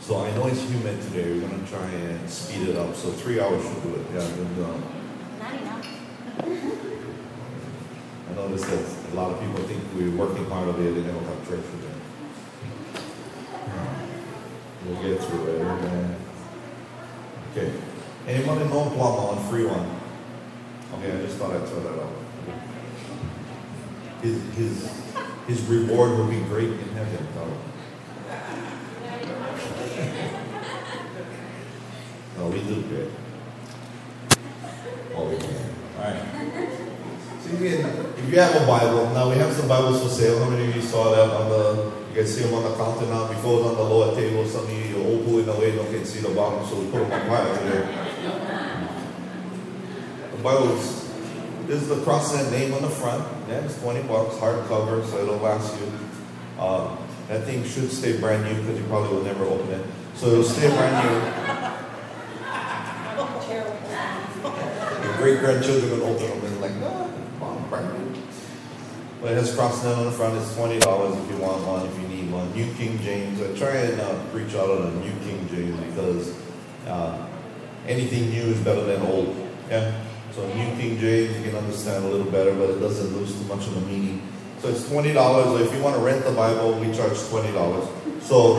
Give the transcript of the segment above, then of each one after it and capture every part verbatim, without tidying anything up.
So I know it's humid today. We're going to try and speed it up. So three hours should do it. Yeah, and, um, Not enough. I noticed that a lot of people think we're working hard over here. They never have church today. We'll get through it. Amen. Okay. Anybody know plumber on free one? Okay, I just thought I'd throw that out. His his his reward will be great in heaven, though. No, we do good. Oh, we can. All right. So if you, if you have a Bible, now we have some Bibles for sale. How many of you saw that on the? You guys see them on the counter now. Before it was on the lower table. Some of you all pull in the way, don't get to see the bottom, so we put them on fire today. The Bible is, this is the cross and name on the front. Yeah, it's twenty bucks, hardcover, so it'll last you. Uh, that thing should stay brand new because you probably will never open it. So it'll stay brand new. Your great grandchildren will open them and like, no, mom, brand new. But it has cross and name on the front. It's twenty dollars if you want one, if you need one. New King James. I try and uh, preach out of the New King James because uh, anything new is better than old. Yeah. So New King James, you can understand a little better, but it doesn't lose too much of the meaning. So it's twenty dollars. If you want to rent the Bible, we charge twenty dollars. So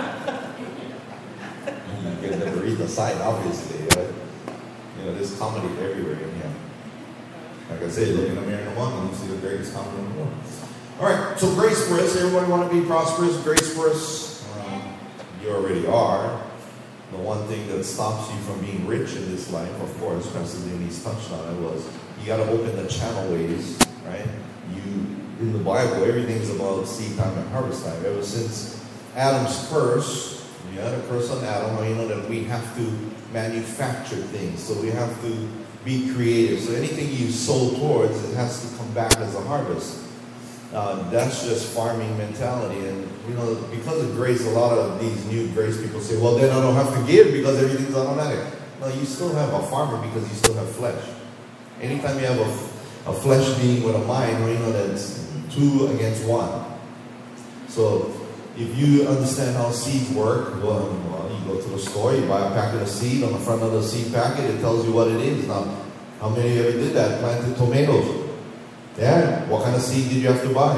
you can never read the sign, obviously. Right? You know, there's comedy everywhere in here. Like I said, look in the mirror in the morning, you see the greatest comedy in the world. All right, so Grace-Perous. Everybody want to be prosperous? Grace-Perous. Um, you already are. The one thing that stops you from being rich in this life, of course, Pastor Denise touched on it, was you got to open the channel ways, right? You, in the Bible, everything's about seed time and harvest time. Ever since Adam's curse, you had a curse on Adam, you know that we have to manufacture things, so we have to be creative. So anything you sow towards, it has to come back as a harvest. Uh, that's just farming mentality. And, you know, because of grace, a lot of these new grace people say, well, then I don't have to give because everything's automatic. No, you still have a farmer because you still have flesh. Anytime you have a, a flesh being with a mind, well, you know, that's two against one. So if you understand how seeds work, well, well, you go to the store, you buy a packet of seed. On the front of the seed packet, it tells you what it is. Now, how many of you did that? Planted tomatoes. Yeah, what kind of seed did you have to buy?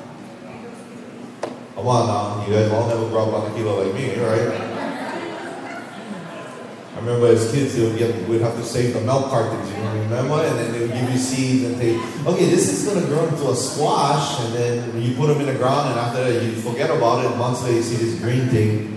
Come on now, you guys all never brought one a kilo like me, right? I remember as kids, they would get, we'd have to save the milk cartons, you know, remember? And then they would give you seeds and say, okay, this is going to grow into a squash, and then you put them in the ground, and after that, you forget about it. Months later, you see this green thing.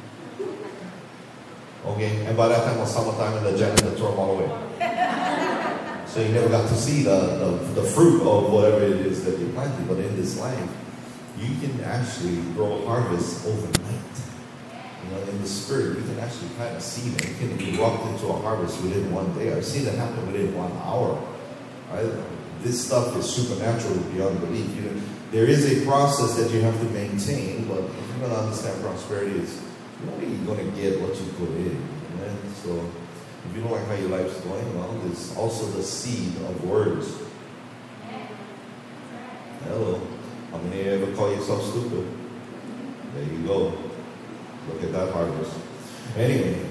Okay, and by that time, it was summertime, and the janitor tore them all away. So you never got to see the, the, the fruit of whatever it is that you planted. But in this life, you can actually grow a harvest overnight. You know, in the spirit, you can actually plant a seed and you can erupt into a harvest within one day. I've seen that happen within one hour. Right? This stuff is supernatural beyond belief. You know, there is a process that you have to maintain, but if you're going to understand prosperity, it's you're only going to get what you put in. Right? So if you don't like how your life's going, well, there's also the seed of words. Hello. How many of you ever call yourself stupid? There you go. Look at that harvest. Anyway.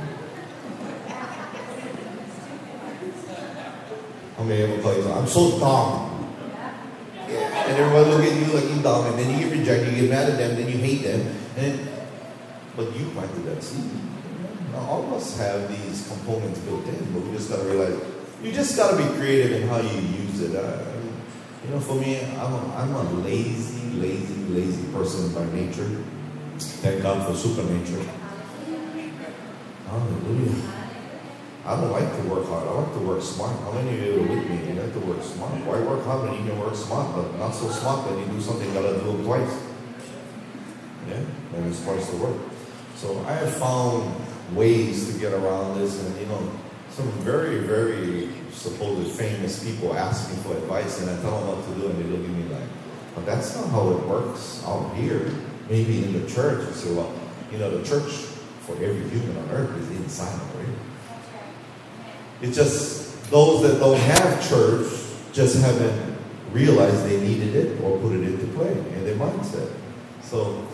How many of you ever call yourself, I'm so dumb. Yeah. And everybody look at you like you're dumb, and then you get rejected, you get mad at them, then you hate them. And but you planted that seed. Now, all of us have these components built in, but we just got to realize, you just got to be creative in how you use it. I, you know, for me, I'm a, I'm a lazy, lazy, lazy person by nature. Thank God for supernature. Hallelujah. I don't like to work hard. I like to work smart. How many of you are with me? You like to work smart. Why work hard when you can work smart, but not so smart when you do something, you got to do it twice. Yeah, and it's twice the work. So I have found ways to get around this, and you know, some very, very supposed famous people ask me for advice, and I tell them what to do, and they look at me like, but that's not how it works out here. Maybe in the church, you say, well, you know, the church for every human on earth is inside already. It's just those that don't have church just haven't realized they needed it or put it into play in their mindset. So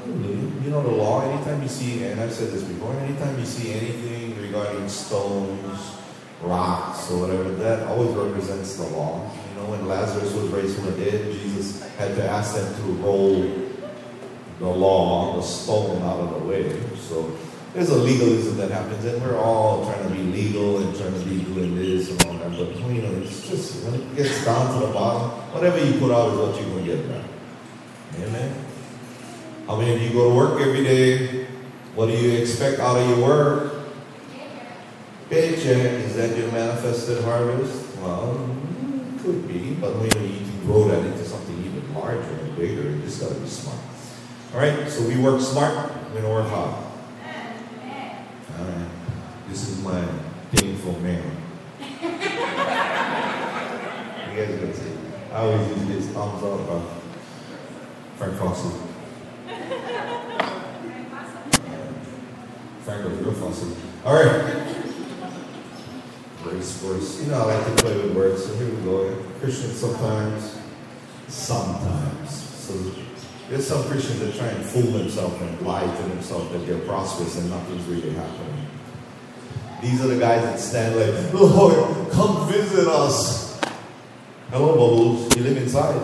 You know the law, anytime you see, and I've said this before, anytime you see anything regarding stones, rocks, or whatever, that always represents the law. You know, when Lazarus was raised from the dead, Jesus had to ask them to roll the law, the stone, out of the way. So there's a legalism that happens, and we're all trying to be legal and trying to be doing this and all that. But you know, it's just when it gets down to the bottom, whatever you put out is what you're going to get back. Amen. How many of you go to work every day? What do you expect out of your work? Paycheck. Is that your manifested harvest? Well, it could be, but you know, you can grow that into something even larger and bigger. You just got to be smart. All right, so we work smart, we don't work hard. All right, this is my painful man. You guys are going to see. I always use this thumbs up. Uh, Frank Fawcett. Frank was real fussy. All right. Grace-Perous. You know, I like to play with words, so here we go. Christians sometimes, sometimes. So there's some Christians that try and fool themselves and lie to themselves that they're prosperous and nothing's really happening. These are the guys that stand like, Lord, come visit us. Hello, Bubbles. You live inside.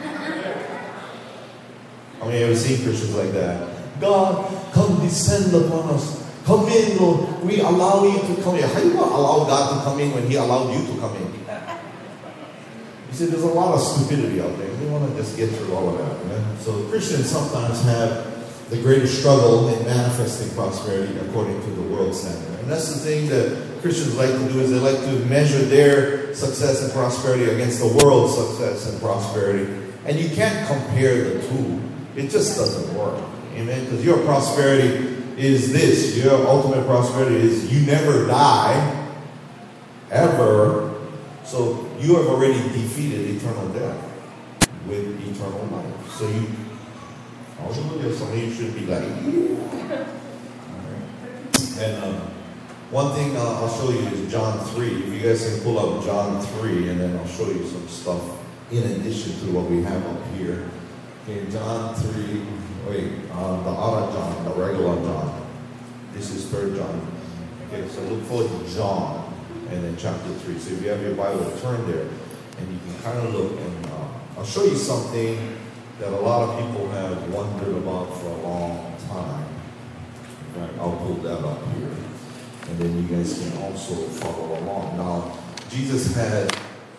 I mean, you ever seen Christians like that? God, come descend upon us. Come in, Lord. We allow you to come in. How do you allow God to come in when He allowed you to come in? You see, there's a lot of stupidity out there. We want to just get through all of that. Right? So Christians sometimes have the greatest struggle in manifesting prosperity according to the world standard. And that's the thing that Christians like to do, is they like to measure their success and prosperity against the world's success and prosperity. And you can't compare the two. It just doesn't work. Amen? Because your prosperity is this. Your ultimate prosperity is you never die, ever. So you have already defeated eternal death with eternal life. So you, also look at something you should be like, yeah. Right. And um, one thing uh, I'll show you is John three. If you guys can pull up John three, and then I'll show you some stuff in addition to what we have up here. Okay, John three. Wait, uh, the other John, the regular John. This is third John. Okay, so look for John, and then chapter three. So if you have your Bible, turn there, and you can kind of look. And uh, I'll show you something that a lot of people have wondered about for a long time. Right, I'll pull that up here, and then you guys can also follow along. Now, Jesus had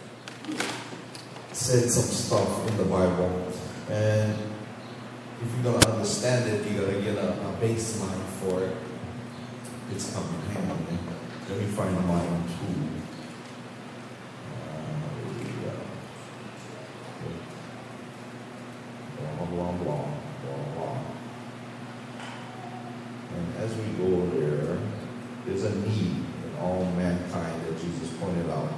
said some stuff in the Bible, and if you're going to understand it, you got to get a, a baseline for it. It's coming. Hang on. Man. Let me find mine too. Uh, blah, blah, blah, blah, blah. And as we go there, there's a need in all mankind that Jesus pointed out.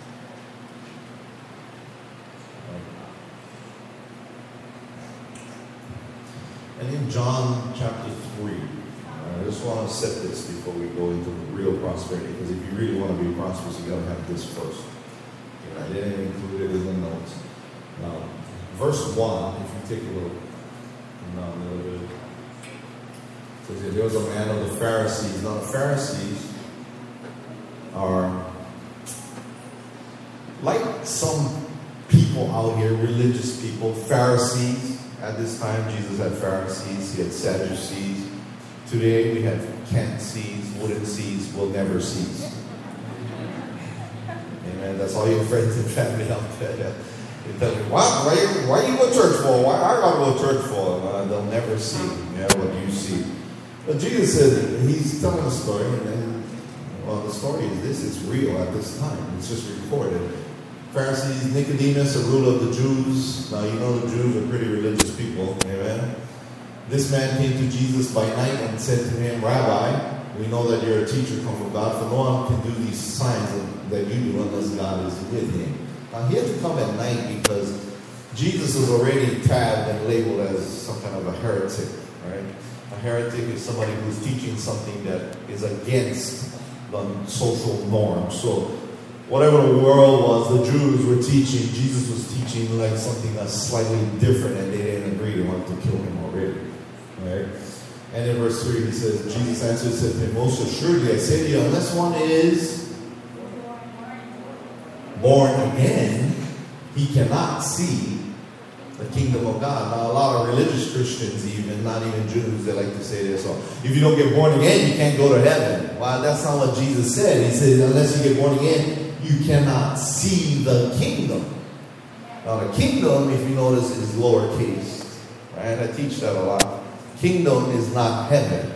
And in John chapter three, I just want to set this before we go into real prosperity, because if you really want to be prosperous, you got to have this first. Okay, I didn't include it in the notes. Now, verse one, if you take a look, now a little bit, it says, there was a man of the Pharisees. Now, the Pharisees are like some people out here, religious people, Pharisees. At this time, Jesus had Pharisees, he had Sadducees. Today, we have can't cease, wouldn't cease, will never cease. Amen. That's all your friends and family out there. They tell me, what? Why, why you go to church for? Why I got to go to church for? Uh, they'll never see yeah, what you see. But Jesus said, he's telling a story, and then, well, the story is this, it's real at this time. It's just recorded. Pharisees, Nicodemus, a ruler of the Jews. Now, you know the Jews are pretty religious people. Amen. This man came to Jesus by night and said to him, Rabbi, we know that you're a teacher come from God, for no one can do these signs that you do unless God is with him. Now, he had to come at night because Jesus was already tagged and labeled as some kind of a heretic. Right? A heretic is somebody who's teaching something that is against the social norm. So, whatever the world was, the Jews were teaching, Jesus was teaching like something that's slightly different, and they didn't agree. They wanted to kill him already. Right? And in verse three, he says, Jesus answered and said to him, most assuredly I say to you, unless one is born again, he cannot see the kingdom of God. Now, a lot of religious Christians, even, not even Jews, they like to say this. So, if you don't get born again, you can't go to heaven. Well, that's not what Jesus said. He said, unless you get born again, you cannot see the kingdom. Now, the kingdom, if you notice, is lowercase. Right? I teach that a lot. Kingdom is not heaven.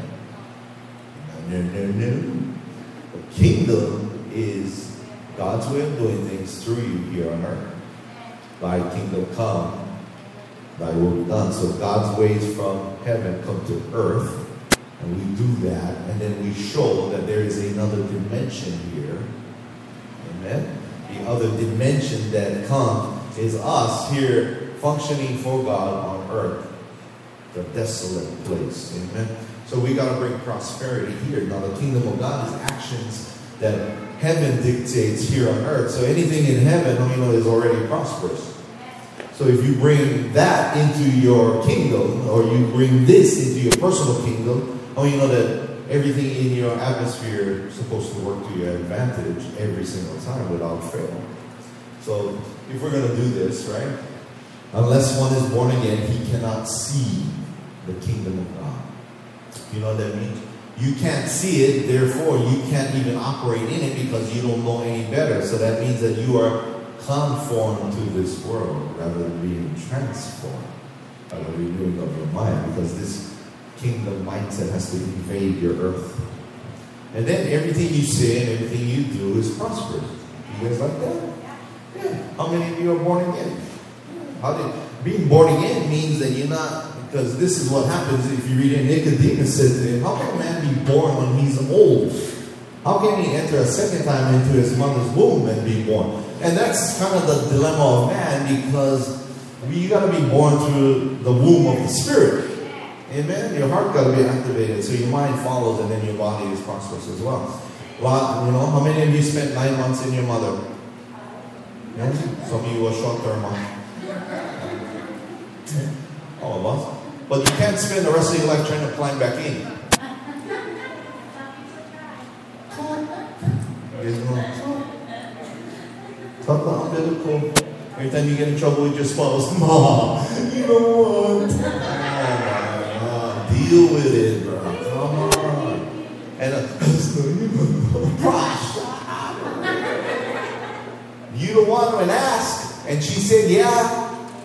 No, no, no. The kingdom is God's way of doing things through you here on earth. Thy kingdom come, thy will be done. So God's ways from heaven come to earth, and we do that, and then we show that there is another dimension here. Amen? The other dimension that comes is us here functioning for God on earth. The desolate place. Amen? So we got to bring prosperity here. Now the kingdom of God is actions that heaven dictates here on earth. So anything in heaven, you know, is already prosperous. So if you bring that into your kingdom, or you bring this into your personal kingdom, oh, you know that everything in your atmosphere is supposed to work to your advantage every single time without fail. So if we're going to do this, right, unless one is born again, he cannot see the kingdom of God. You know what that means? You can't see it, therefore you can't even operate in it because you don't know any better. So that means that you are conformed to this world rather than being transformed by the renewing of your mind, because this kingdom mindset has to invade your earth. And then everything you say and everything you do is prosperous. You guys like that? Yeah. How many of you are born again? How did being born again means that you're not, because this is what happens if you read it. Nicodemus said to him, how can a man be born when he's old? How can he enter a second time into his mother's womb and be born? And that's kind of the dilemma of man, because you got to be born through the womb of the Spirit. Amen? Your heart got to be activated, so your mind follows, and then your body is prosperous as well. Lot, you know, how many of you spent nine months in your mother? Yeah? Some of you were short-term. All of us. But you can't spend the rest of your life trying to climb back in. You know, talk about umbilical. Every time you get in trouble with your spouse, Mom, you know what? Oh, deal with it, bro. Come on. And uh, you don't want to and ask, and she said, yeah.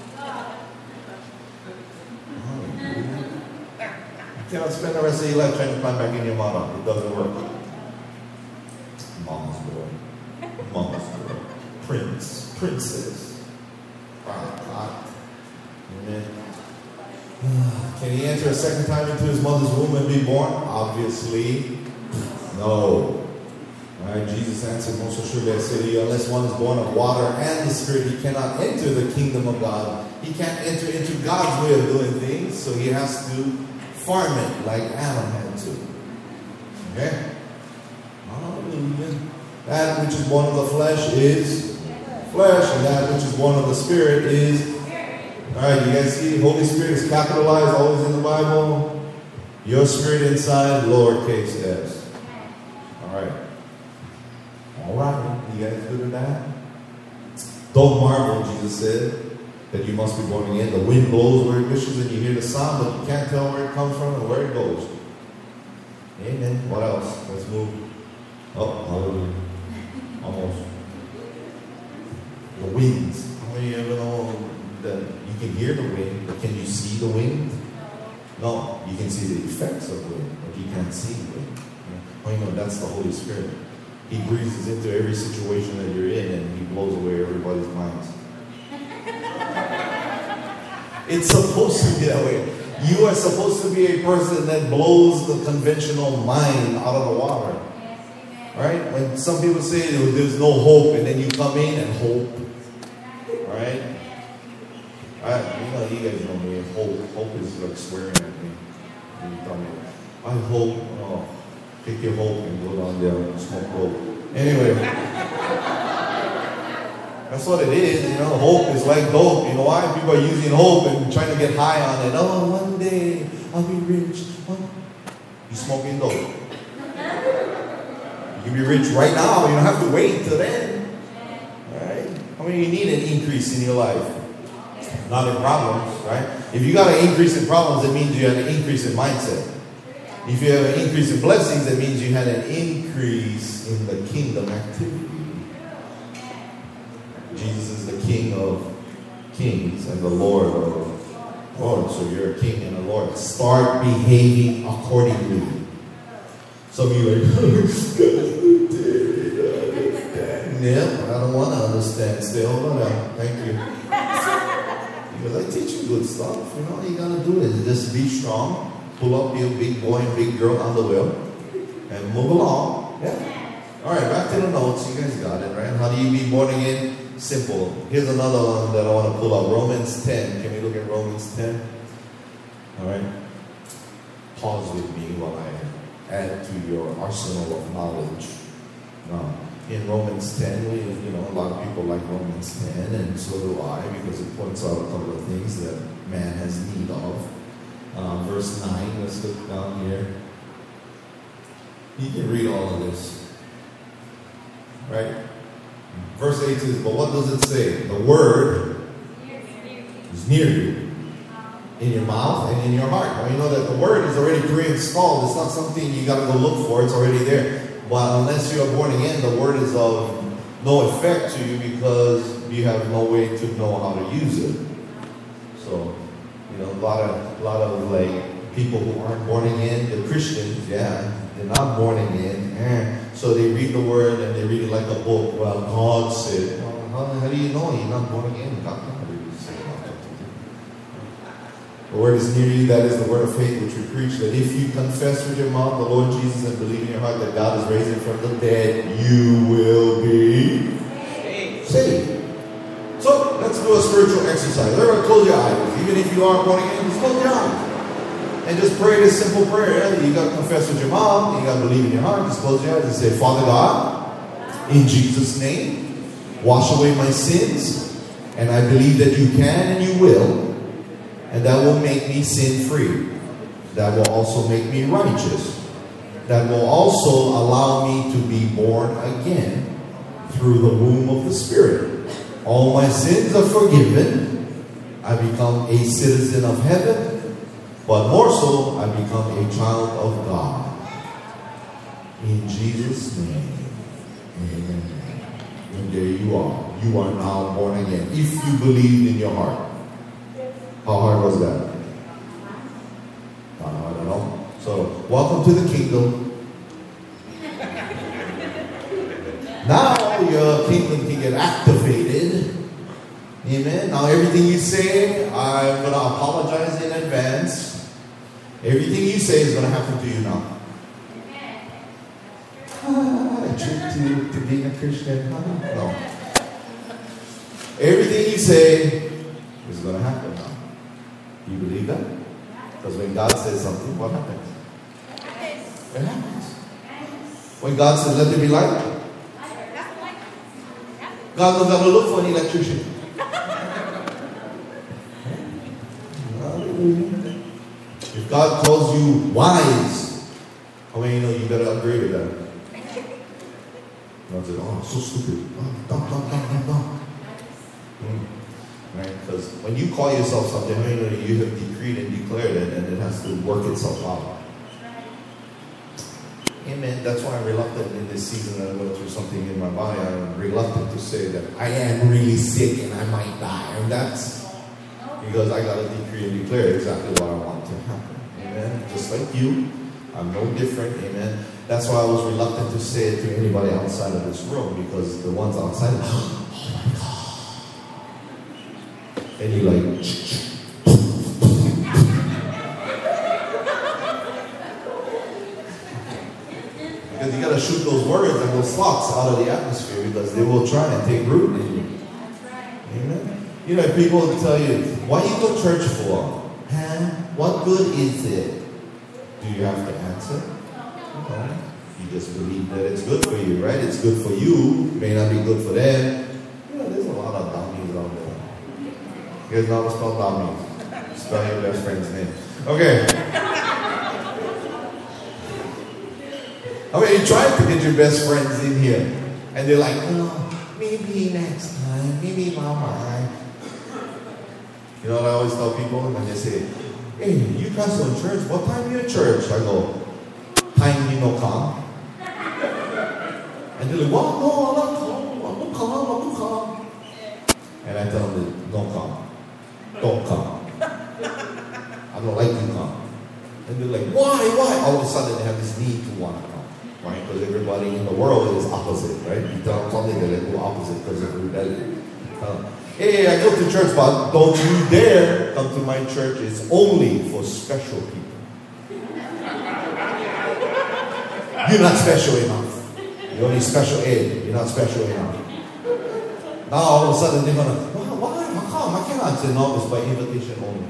You cannot spend the rest of your life trying to climb back in your mama. It doesn't work. Mama's boy. Mama's boy. Prince. Princess. Wow. Amen. Can he enter a second time into his mother's womb and be born? Obviously, no. Alright, Jesus answered, most assuredly I say to you, unless one is born of water and the Spirit, he cannot enter the kingdom of God. He can't enter into God's way of doing things, so he has to farm it like Adam had to. Okay? Hallelujah. That which is born of the flesh is flesh, and that which is born of the Spirit is. Alright, you guys see, Holy Spirit is capitalized always in the Bible. Your spirit inside, lowercase s. Alright. Alright, you guys good with that? Don't marvel, Jesus said, that you must be born again. The wind blows where it wishes and you hear the sound, but you can't tell where it comes from and where it goes. Amen. What else? Let's move. Oh, hallelujah. Almost. The winds. How many of you ever know that you can hear the wind, but can you see the wind? No. You can see the effects of wind, but you can't see the wind. Oh, you know, that's the Holy Spirit. He breathes into every situation that you're in and he blows away everybody's minds. It's supposed to be that way. You are supposed to be a person that blows the conventional mind out of the water. Right? When some people say there's no hope, and then you come in and hope. Right? I, you know, you guys know me. Hope, hope is like swearing at me. And you tell me, I hope. Oh, take your hope and go down there and smoke hope. Anyway. That's what it is, you know. Hope is like dope. You know why? People are using hope and trying to get high on it. Oh, one day I'll be rich. Oh. You smoking dope. You can be rich right now. You don't have to wait till then. Right? I mean, you need an increase in your life. Not in problems, right? If you got an increase in problems, it means you had an increase in mindset. If you have an increase in blessings, it means you had an increase in the kingdom activity. Jesus is the King of kings and the Lord of lords. So you're a king and a Lord. Start behaving accordingly. Some of you are like, yeah, I don't want to understand still, but uh, thank you. Because I teach you good stuff. You know, all you got to do is just be strong. Pull up your big boy and big girl on the wheel and move along. Yeah. All right, back to the notes. You guys got it, right? How do you be born again? Simple. Here's another one that I want to pull up. Romans ten. Can we look at Romans ten? All right. Pause with me while I add to your arsenal of knowledge. Now, in Romans ten, we, you know, a lot of people like Romans ten, and so do I, because it points out a couple of things that man has need of. Uh, verse nine, let's look down here. You can read all of this. Right? Verse eight says, but what does it say? The word is near you. In your mouth and in your heart. Now you know that the word is already pre-installed. It's not something you got to go look for. It's already there. But unless you are born again, the word is of no effect to you because you have no way to know how to use it. So, you know, a lot of, a lot of like people who aren't born again, the Christians, yeah, they're not born again. Eh. So they read the word and they read it like a book. Well, God said, well, how, how do you know you're not born again? God can't really say that. The word is near you, that is the word of faith which we preach, that if you confess with your mouth the Lord Jesus and believe in your heart that God is raising from the dead, you will be saved. So, let's do a spiritual exercise. Everyone close your eyes. Even if you aren't born again, just close your eyes. And just pray this simple prayer. You got to confess with your mouth, you got to believe in your heart. Just close your eyes and say, Father God, in Jesus' name, wash away my sins, and I believe that you can and you will. And that will make me sin-free. That will also make me righteous. That will also allow me to be born again through the womb of the Spirit. All my sins are forgiven. I become a citizen of heaven. But more so, I become a child of God. In Jesus' name. Amen. And there you are. You are now born again. If you believe in your heart. How hard was that? Not hard at all. So, welcome to the kingdom. Now your kingdom can get activated. Amen. Now everything you say, I'm going to apologize in advance. Everything you say is going to happen to you now. Ah, I tricked you to being a Christian. No. Everything you say is going to happen now. You believe that? Because when God says something, what happens? It happens. When God says, let there be light, God knows how to look for an electrician. If God calls you wise, how many know you better upgrade with that? God says, oh, so stupid. Oh, dumb, dumb, dumb, dumb, dumb. Mm. Right? Because when you call yourself something, you know you have decreed and declared it, and it has to work itself out. Amen. That's why I'm reluctant in this season that I go through something in my body. I'm reluctant to say that I am really sick and I might die. And that's because I got to decree and declare exactly what I want to happen. Amen. Just like you, I'm no different. Amen. That's why I was reluctant to say it to anybody outside of this room, because the ones outside, oh my God. And you're like, because you got to shoot those words and those thoughts out of the atmosphere, because they will try and take root in you. Amen. You know, if people will tell you, why you go to church for? Huh? What good is it? Do you have to answer? No. You just believe that it's good for you, right? It's good for you. It may not be good for them. You know, there's a lot of dummies out there. You guys know how to spell dummies? Spell your best friend's name. Okay. I mean, you try to get your best friends in here, and they're like, oh, maybe next time, maybe mama. You know what I always tell people when they say, hey, you pastor in church, what time are you in church? I go, time you no come. And they're like, well, no, I'm not come, I'm not come, I'm not come. And I tell them, don't come, don't come. I don't like you come. And they're like, why, why? All of a sudden they have this need to want to come. Right? Because everybody in the world is opposite, right? You tell them something, they go opposite because of rebellion. Uh, hey, I go to church, but don't you dare come to my church. It's only for special people. You're not special enough. You're only special ed. You're not special enough. Now all of a sudden they're going to, why, why, how come? I cannot say no, it's by invitation only.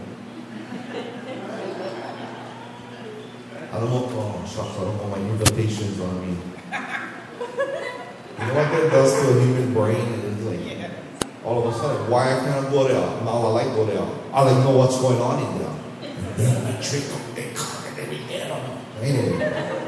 I don't know, oh shucks, I don't know my invitations on me. You know what that does to a human brain? And it's like, all of a sudden, why I cannot go there? Now I like go there. I like know what's going on in there. And then I trick them, they come and they get them. Anyway.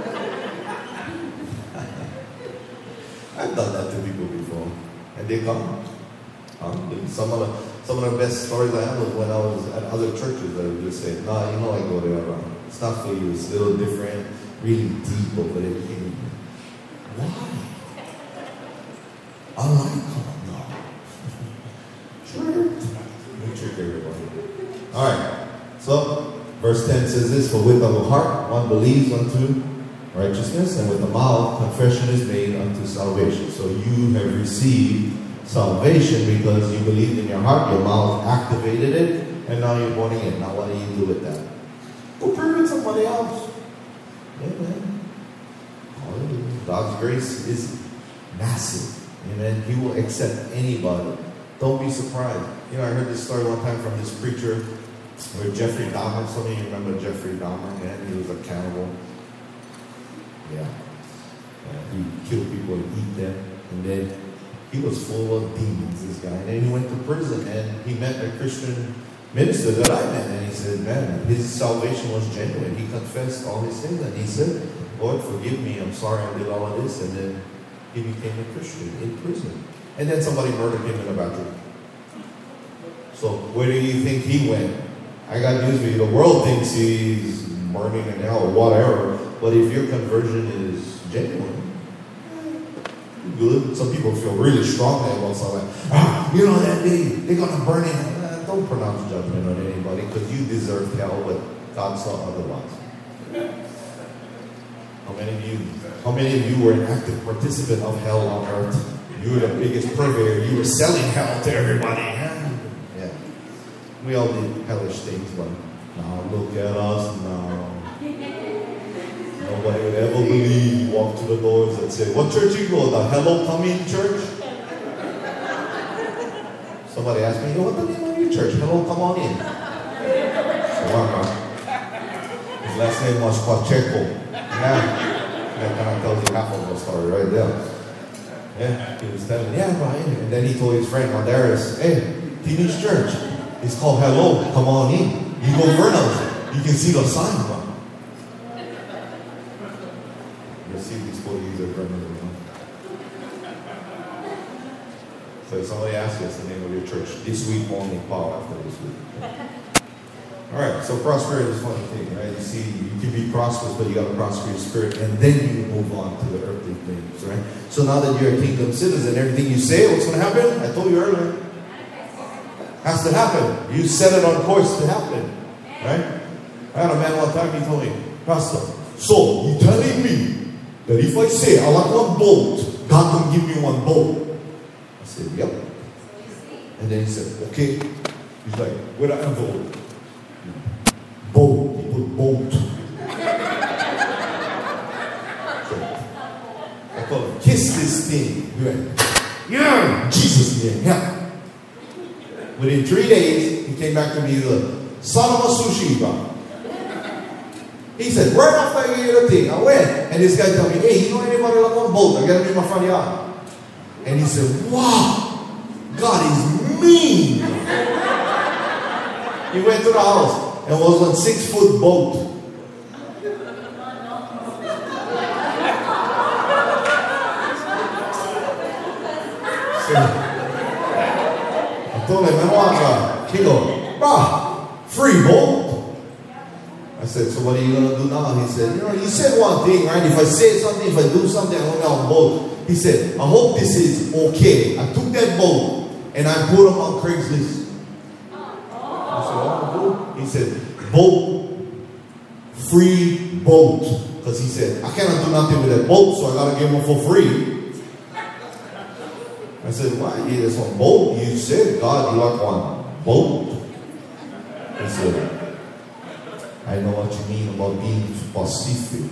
I've done that to people before. And they come. Um, some of the some of the best stories I have was when I was at other churches that would just say, nah, you know I go there. Um, it's not for you. It's a little different, really deep over there. Why? I like them. No. Sure. We trick everybody. Alright. So, verse ten says this, for with the heart one believes unto righteousness, and with the mouth confession is made unto salvation. So you have received salvation because you believed in your heart, your mouth activated it, and now you're born again. Now what do you do with that? Go pray with somebody else. Amen. Hallelujah. God's grace is massive. Amen. He will accept anybody. Don't be surprised. You know, I heard this story one time from this preacher where Jeffrey Dahmer, some of you remember Jeffrey Dahmer, man, he was a cannibal. Yeah. Uh, he killed people and eat them. And then he was full of demons, this guy. And then he went to prison and he met a Christian minister that I met. And he said, man, his salvation was genuine. He confessed all his sins. And he said, Lord, forgive me. I'm sorry I did all of this. And then he became a Christian in prison. And then somebody murdered him in a bathroom. So where do you think he went? I got news for you. The world thinks he's burning in hell or whatever. But if your conversion is genuine, good. Some people feel really strongly about something. Ah, you know that day they're gonna burn in hell. Uh, don't pronounce judgment on anybody because you deserve hell, but God saw otherwise. How many of you? How many of you were an active participant of hell on earth? You were the biggest purveyor. You were selling hell to everybody. Yeah, we all did hellish things, but now look at us now. Nobody would ever believe you walk to the doors and say, what church you go? The Hello Come In Church? Somebody asked me, what's the name of your church? Hello, come on in. His last name was Pacheco. Yeah. That kind of tells you half of the story right there. Yeah, he was telling me, yeah, Brian. And then he told his friend, Mondaris, hey, teenage church. It's called Hello, come on in. You go Vernals. You can see the sign, bro. See these employees are from So somebody asked you, what's the name of your church? This week only, Paul, after this week. All right, so prosperity is a funny thing, right? You see, you can be prosperous, but you got to prosper your spirit, and then you move on to the earthly things, right? So now that you're a kingdom citizen, everything you say, what's going to happen? I told you earlier. Has to happen. You set it on course to happen, right? I had a man one time, he told me, Pastor, so you telling me that if I say I want one boat, God can give me one boat? I said, yep. And then he said, okay. He's like, where the envelope? Boat. He put boat. So I told him, kiss this thing. He went, yeah, Jesus name, yeah. Within three days, he came back to me, the son of a sushi bar. He said, right after I gave you the thing, I went, and this guy told me, hey, you know anybody like on boat? I got him in my front yard. And he said, wow, God is mean. He went to the house. and was on a six-foot boat. So, I told him, I want to, he go, bro, free boat. I said, so what are you going to do now? He said, you know, you said one thing, right? If I say something, if I do something, I'm going to on boat. He said, I hope this is okay. I took that boat and I put him on Craigslist. I said, oh, boat? He said, boat, free boat. Because he said, I cannot do nothing with that boat, so I got to give him for free. I said, why? Yeah, there's one boat. You said, God, you like one boat. He said, I know what you mean about being specific.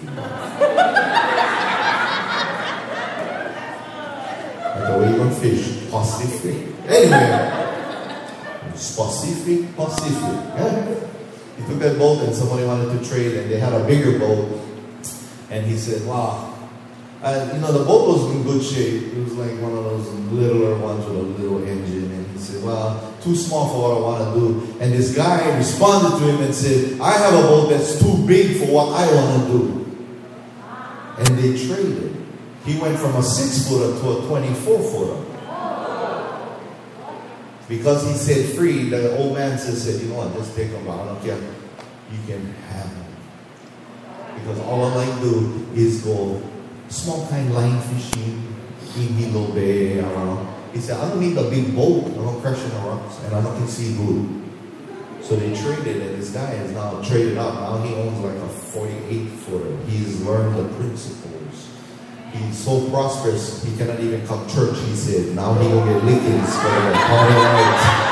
Like the way you don't fish, Pacific. Anyway, specific, Pacific. Yeah? He took that boat and somebody wanted to trade and they had a bigger boat. And he said, wow. And you know, the boat was in good shape. It was like one of those littler ones with a little engine. And he said, well, too small for what I want to do. And this guy responded to him and said, I have a boat that's too big for what I want to do. And they traded. He went from a six-footer to a twenty-four-footer. Because he said free, the old man said, you know what, just take them out. I don't care. You can have them. Because all I like to do is go small kind line fishing in Hilo Bay around. He said, I don't need a big boat. I don't crash in the rocks and I don't can see good. So they traded and this guy is now traded up. Now he owns like a forty-eight footer. He's learned the principles. He's so prosperous, he cannot even come to church, he said. Now he will get lickings for the party night.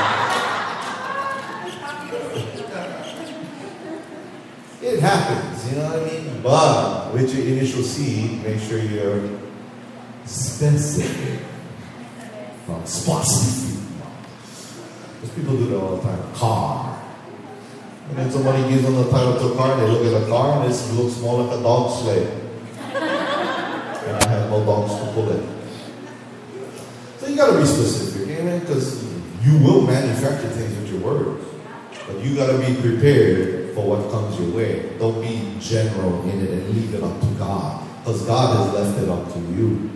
It happens, you know what I mean? But with your initial seed, make sure you're specific. Not specific. Because people do that all the time. Car. And then somebody gives them the title to a car, and they look at the car, and it looks more like a dog sled. And I have no dogs to pull it. So you got to be specific, amen? Because you will manufacture things with your words. But you got to be prepared for what comes your way. Don't be general in it and leave it up to God. Because God has left it up to you.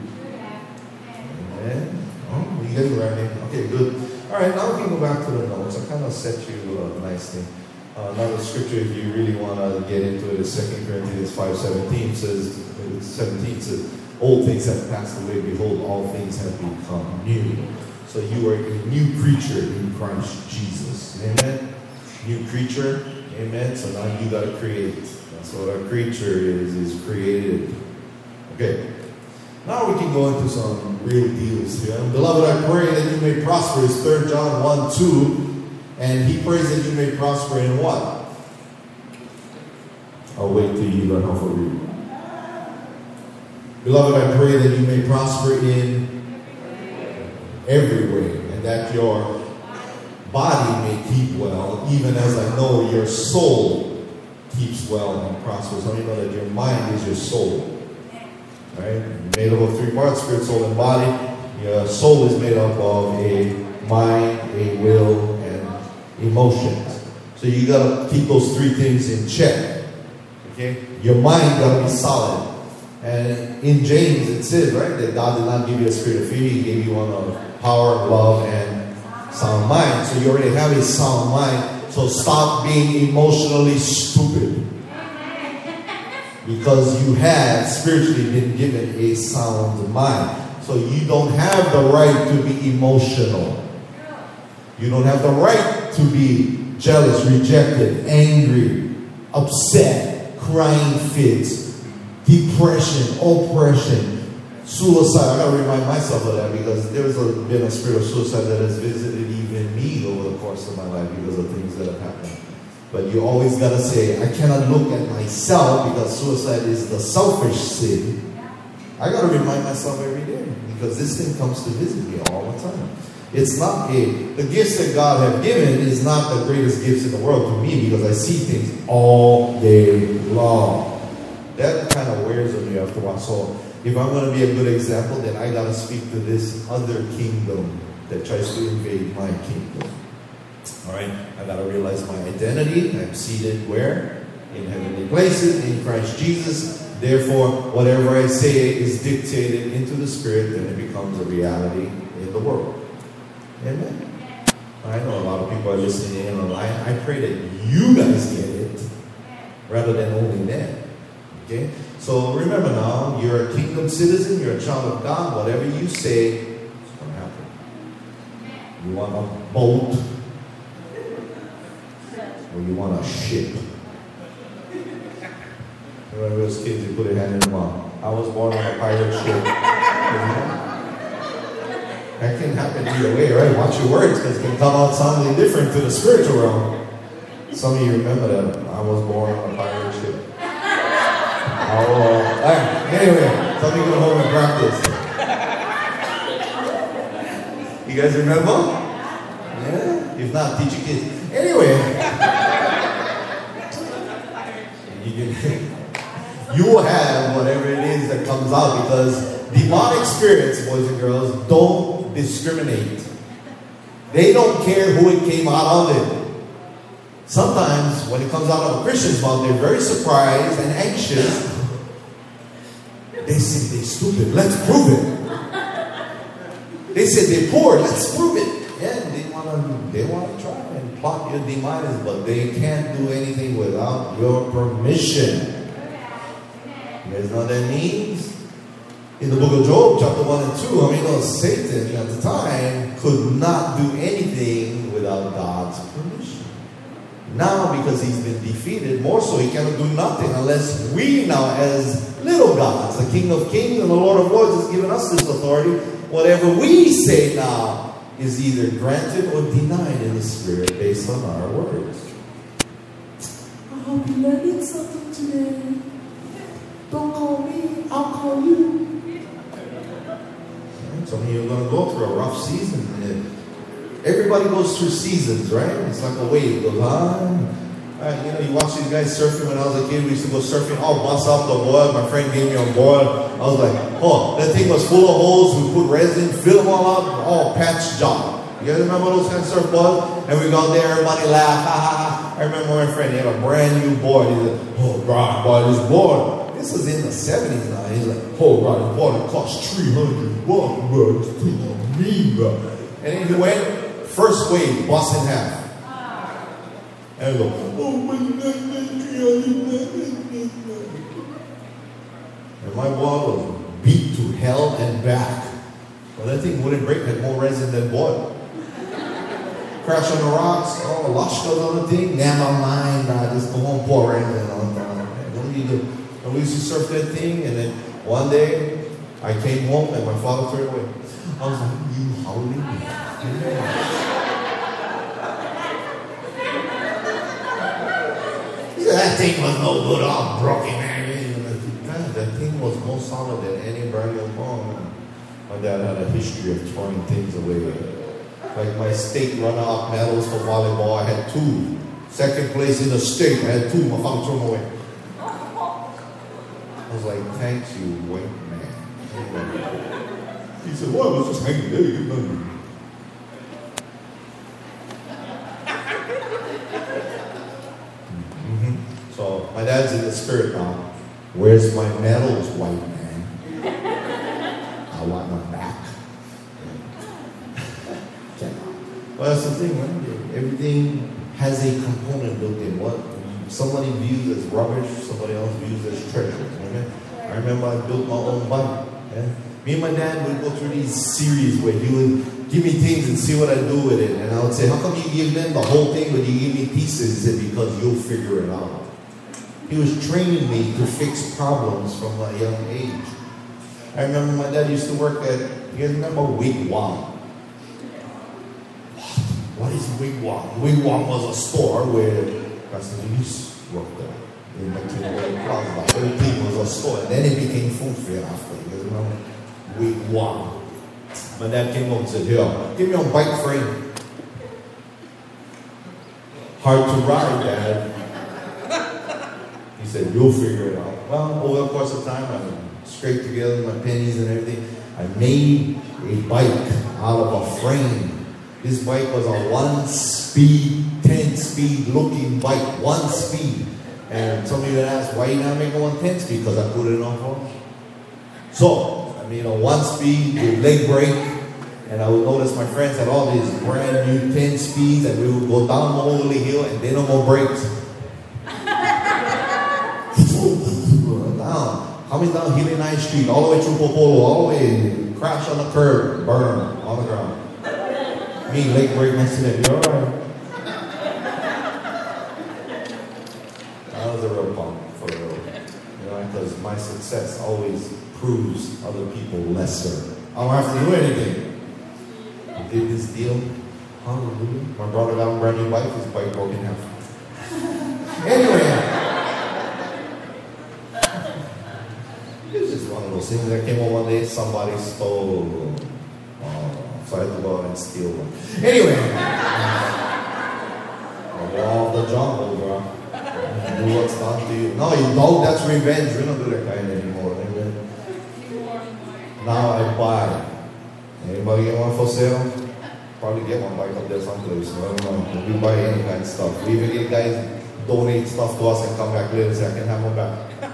Amen? Oh, you getting ready? Okay, good. All right, now we can go back to the notes. I kind of set you uh, nicely. Uh, now the scripture, if you really want to get into it, is Second Corinthians five seventeen says, seventeen says, old things have passed away, behold, all things have become new. So you are a new creature in Christ Jesus. Amen? New creature. Amen? So now you got to create. That's what a creature is, is created. Okay. Now we can go into some real deals here. Beloved, I pray that you may prosper. It's Third John one two. And he prays that you may prosper in what? I'll wait till you learn how to read. Beloved, I pray that you may prosper in every way, and that your body may keep well, even as I know your soul keeps well and prospers. How do you know that your mind is your soul? Right? Made up of three parts, spirit, soul, and body. Your soul is made up of a mind, a will, emotions. So you got to keep those three things in check. Okay? Your mind got to be solid. And in James it says, right, that God did not give you a spirit of fear. He gave you one of power, love, and sound mind. So you already have a sound mind. So stop being emotionally stupid. Because you have spiritually been given a sound mind. So you don't have the right to be emotional. You don't have the right to be jealous, rejected, angry, upset, crying fits, depression, oppression, suicide. I got to remind myself of that because there's a, been a spirit of suicide that has visited even me over the course of my life because of things that have happened. But you always got to say, I cannot look at myself because suicide is the selfish sin. I got to remind myself every day because this thing comes to visit me all the time. It's not a, the gifts that God has given is not the greatest gifts in the world to me because I see things all day long. That kind of wears on me after a while. So if I'm going to be a good example, then I got to speak to this other kingdom that tries to invade my kingdom. All right, I got to realize my identity. I'm seated where? In heavenly places, in Christ Jesus. Therefore, whatever I say is dictated into the Spirit, and it becomes a reality in the world. Amen. I know a lot of people are listening in online. I pray that you guys get it rather than only them. Okay? So remember now, you're a kingdom citizen, you're a child of God. Whatever you say, it's going to happen. You want a boat, or you want a ship. Remember those kids who put their hand in the mouth? I was born on a pirate ship. That can happen either way, right? Watch your words, because it can come out sounding different to the spiritual realm. Some of you remember that I was born on a pirate ship. Oh, right. Anyway, some of you going to hold and practice. You guys remember? Yeah? If not, teach your kids. Anyway, you can, you will have whatever it is that comes out, because demonic spirits, boys and girls, don't discriminate. They don't care who it came out of it. Sometimes when it comes out of a Christian's mouth, they're very surprised and anxious. They say they're stupid. Let's prove it. They say they're poor. Let's prove it. Yeah, they want to they want to try and plot your demise, but they can't do anything without your permission. You guys know what that means? In the book of Job, chapter one and two, I mean, no, Satan at the time could not do anything without God's permission. Now, because he's been defeated, more so, he cannot do nothing unless we now, as little gods, the King of Kings and the Lord of Lords has given us this authority. Whatever we say now is either granted or denied in the Spirit based on our words. I hope you learned something today. Don't call me, I'll call you. Some of you are going to go through a rough season. Everybody goes through seasons, right? It's like a wave. It goes on. Uh, you know, you watch these guys surfing. When I was a kid, we used to go surfing. Oh, bust up the board. My friend gave me a board. I was like, oh, that thing was full of holes. We put resin, fill them all up. Oh, patch job. You guys remember those kind of surfboards? And we go there, everybody laugh. Ha, ha, ha. I remember my friend, he had a brand new board. He said, oh, God, boy, this board. This was in the seventies now. He's like, oh, God, this board, it cost three hundred bucks, bro. This thing on me, bro. And then he went, first wave, bust in half. And we go, oh, my God, and my board was beat to hell and back. Well, that thing wouldn't break, had more resin than board. Crash on the rocks, oh, lush goes on the thing. Never mind, I just go home, pour resin on the what do you do? And we used to surf that thing, and then one day I came home and my father threw it away. I was like, you holy man. He said, that thing was no good, all broken. Man, that thing was more solid than any brand new bone. My dad had a history of throwing things away. Like my state runner-up medals for volleyball, I had two. Second place in the state, I had two. My father threw them away. I was like, thank you, white man. He said, well, I was just hanging there. You know. Mm-hmm. So my dad's in the spirit now. Where's my medals, white man? I want them back. Well, that's the thing, right? Everything has a component built in. What somebody views as rubbish, somebody else views as treasure. Okay? I remember I built my own bike. Yeah? Me and my dad would go through these series where he would give me things and see what I do with it. And I would say, how come you give them the whole thing but you give me pieces? He said, because you'll figure it out. He was training me to fix problems from a young age. I remember my dad used to work at, you guys remember Wigwam? What is Wigwam? Wigwam was a store where Pastor Denise worked there. In McKinley Plaza. Everything was a store. And then it became food fair after. You guys remember? Wigwam. My dad came home and said, here, give me a bike frame. Hard to ride, Dad. He said, you'll figure it out. Well, over the course of time, I scraped together my pennies and everything. I made a bike out of a frame. This bike was a one-speed, ten-speed looking bike, one speed. And some of you ask, why you not making one ten-speed? Because I put it on for. So, I mean, a one-speed with leg brake. And I would notice my friends had all these brand new ten speeds, and we would go down the Holy Hill, and they no more brakes. Down, coming down Hilly Ninth Street, all the way through Popolo, all the way, crash on the curb, burn on the ground. Me, leg brake next to them, you're alright. That was a real pump, for real. You know, because my success always proves other people lesser. I don't have to do anything. I did this deal. Hallelujah. My brother got a brand new bike, his bike broke in half. Anyway. It's just one of those things that came on one day, somebody stole. Oh, so I had to go out and steal one. Anyway. The law of the jungle, bro. Do what's done to you. No, you don't. That's revenge. We don't do that kind anymore. Amen. Now I buy. Anybody get one for sale? Probably get one bike up there someplace. I don't know. We buy any kind of stuff. We even get guys donate stuff to us and come back later and say, I can have one back.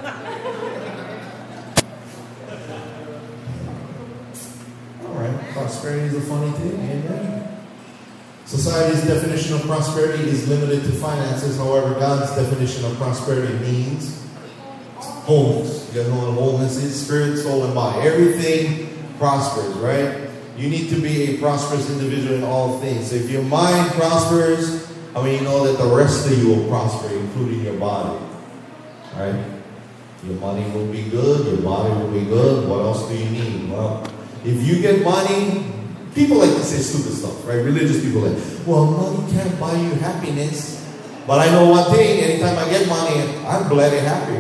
Alright, prosperity is a funny thing, amen. Society's definition of prosperity is limited to finances. However, God's definition of prosperity means wholeness. You guys know what wholeness is? Spirit, soul, and body. Everything prospers, right? You need to be a prosperous individual in all things. So if your mind prospers, I mean, you know that the rest of you will prosper, including your body. Right? Your money will be good, your body will be good. What else do you need? Well, if you get money, people like to say stupid stuff, right? Religious people like, well, money can't buy you happiness. But I know one thing, anytime I get money, I'm bloody happy.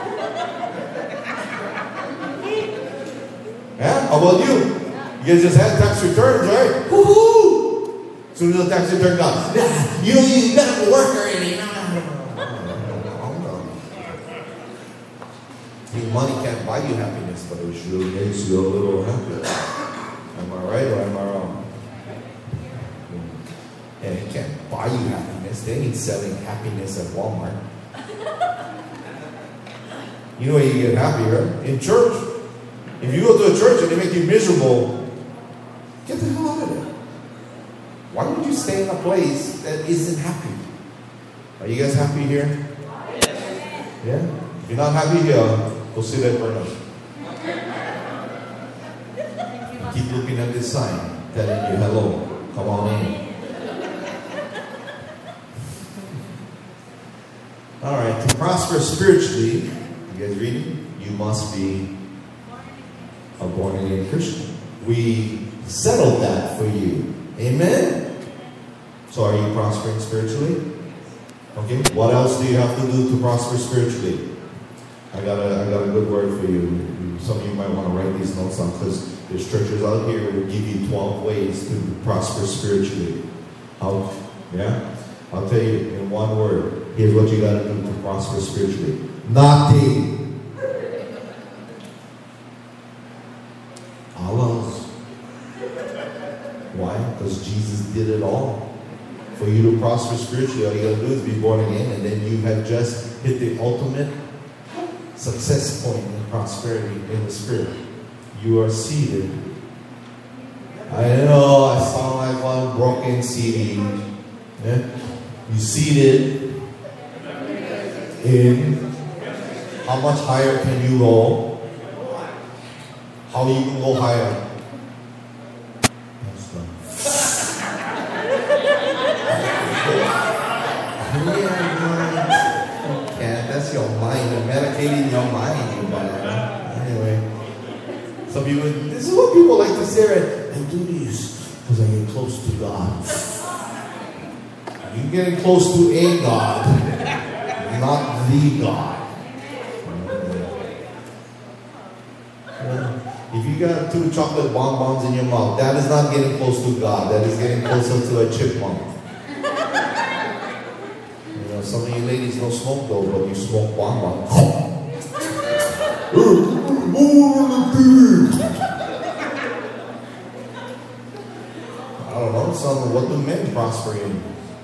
Yeah? How about you? You guys just had tax returns, right? Woo-hoo! As soon as the tax return comes, nah, you don't even got to work already. See, money can't buy you happiness, but it sure makes you a little happier. Am I right or am I wrong? And it can't buy you happiness. They ain't selling happiness at Walmart. You know where you get happy, right? In church. If you go to a church and they make you miserable, get the hell out of there. Why would you stay in a place that isn't happy? Are you guys happy here? Yeah? If you're not happy here, go sit at Burnham. Keep looking at this sign, telling you hello. Come on in. Alright, to prosper spiritually, you guys reading? You must be a born-again Christian. We settled that for you. Amen? So are you prospering spiritually? Okay. What else do you have to do to prosper spiritually? I got a, I got a good word for you. Some of you might want to write these notes down because there's churches out here who will give you twelve ways to prosper spiritually. How? Yeah? I'll tell you in one word. Here's what you got to do to prosper spiritually. Nothing. Allah's. Why? Because Jesus did it all. For you to prosper spiritually, all you got to do is be born again, and then you have just hit the ultimate success point in prosperity in the Spirit. You are seated. I know I sound like one broken C D. Yeah? You seated in. How much higher can you go? How you can go higher? Yeah, that's your mind. You're meditating your mind. Anyway, some people, this is what people like to say, right? I do this because I get close to God. You're getting close to a God, not the God. If you got two chocolate bonbons in your mouth, that is not getting close to God. That is getting closer to a chipmunk. You know, some of you ladies don't smoke though, but you smoke bonbons. I don't know. Sounds on what do men prosper in.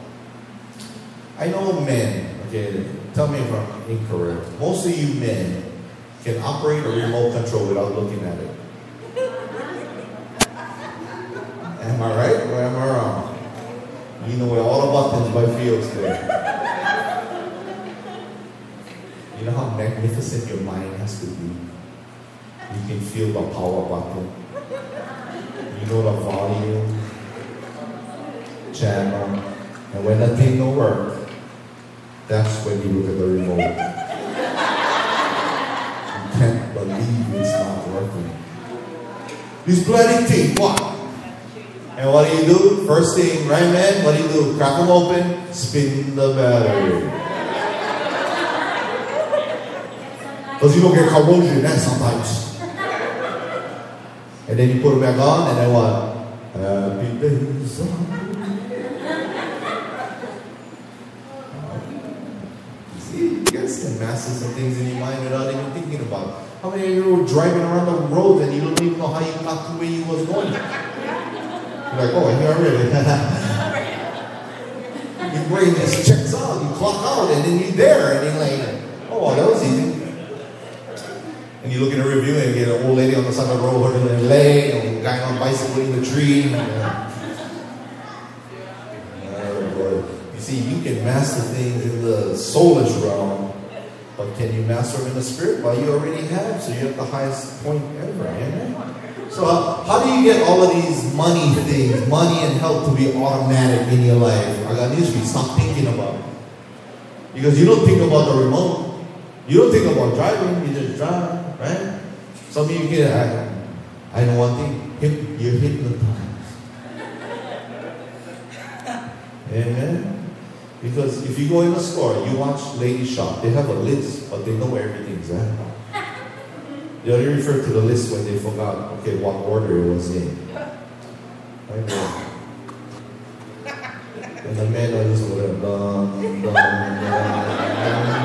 I know men, okay, tell me if I'm incorrect. Most of you men can operate a remote control without looking at it. Am I right or am I wrong? You know where all the buttons by feels there. You know how magnificent your mind has to be? You can feel the power button. You know the volume, channel, and when that thing don't work, that's when you look at the remote. You can't believe it's not working. This bloody thing, what? And what do you do? First thing, right man, what do you do? Crack them open, spin the battery. Because you don't get corrosion there sometimes. And then you put it back on, and then what? Happy days. See, you guys can master some things in your mind without even thinking about it. How many of you were driving around the road and you don't even know how you got to where you was going? You're like, oh, here already. Your brain just checks out, you clock out, and then you're there, and you're like, oh, well, that was easy. And you look in the review and you get an old lady on the side of the road holding her leg, and a guy on a bicycle in the tree. Yeah. Oh, you see, you can master things in the soulish realm, but can you master them in the spirit? Well, you already have, so you're at the highest point ever. Amen? So uh, how do you get all of these money things, money and health to be automatic in your life? I got news for you. Stop thinking about it. Because you don't think about the remote. You don't think about driving. You just drive, right? Some of you get, I, I know one thing. Hip, you're hypnotized. Amen? Because if you go in a store, you watch ladies shop. They have a list, but they know where everything's at. They only refer to the list when they forgot, okay, what order it was in. Right there. And the men are just over there, dun, dun, dun, dun.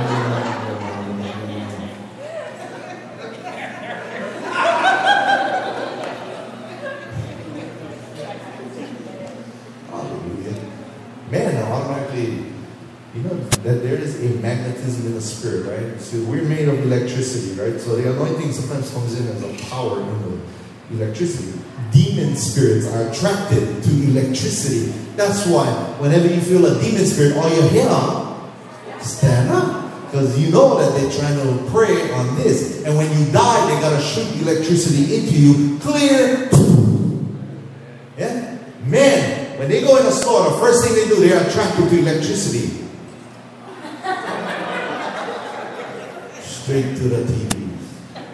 Hallelujah. Men are automatically, you know, that there is a magnetism in the spirit, right? So we're made of electricity, right? So the anointing sometimes comes in as a power in the electricity. Demon spirits are attracted to electricity. That's why whenever you feel a demon spirit, all your hair, stand up. Because you know that they're trying to prey on this. And when you die, they got to shoot electricity into you. Clear. Yeah? Men, when they go in a store, the first thing they do, they are attracted to electricity. Straight to the T Vs.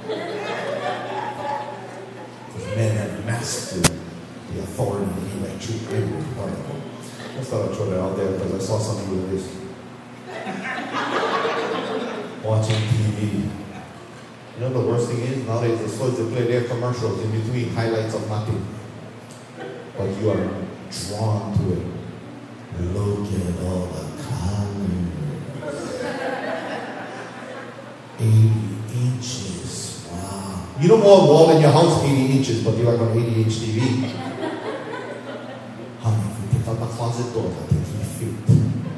Because men have mastered the authority of electric every part of them. I just thought I'd throw that out there because I saw something with this. Watching T V. You know the worst thing is, nowadays the stores they play their commercials in between highlights of nothing. But you are drawn to it. Look at all the colors. eighty inches. Wow. You don't want a wall in your house eighty inches, but you like an eighty inch T V. Honey, if you take out the closet door, that'll take three feet.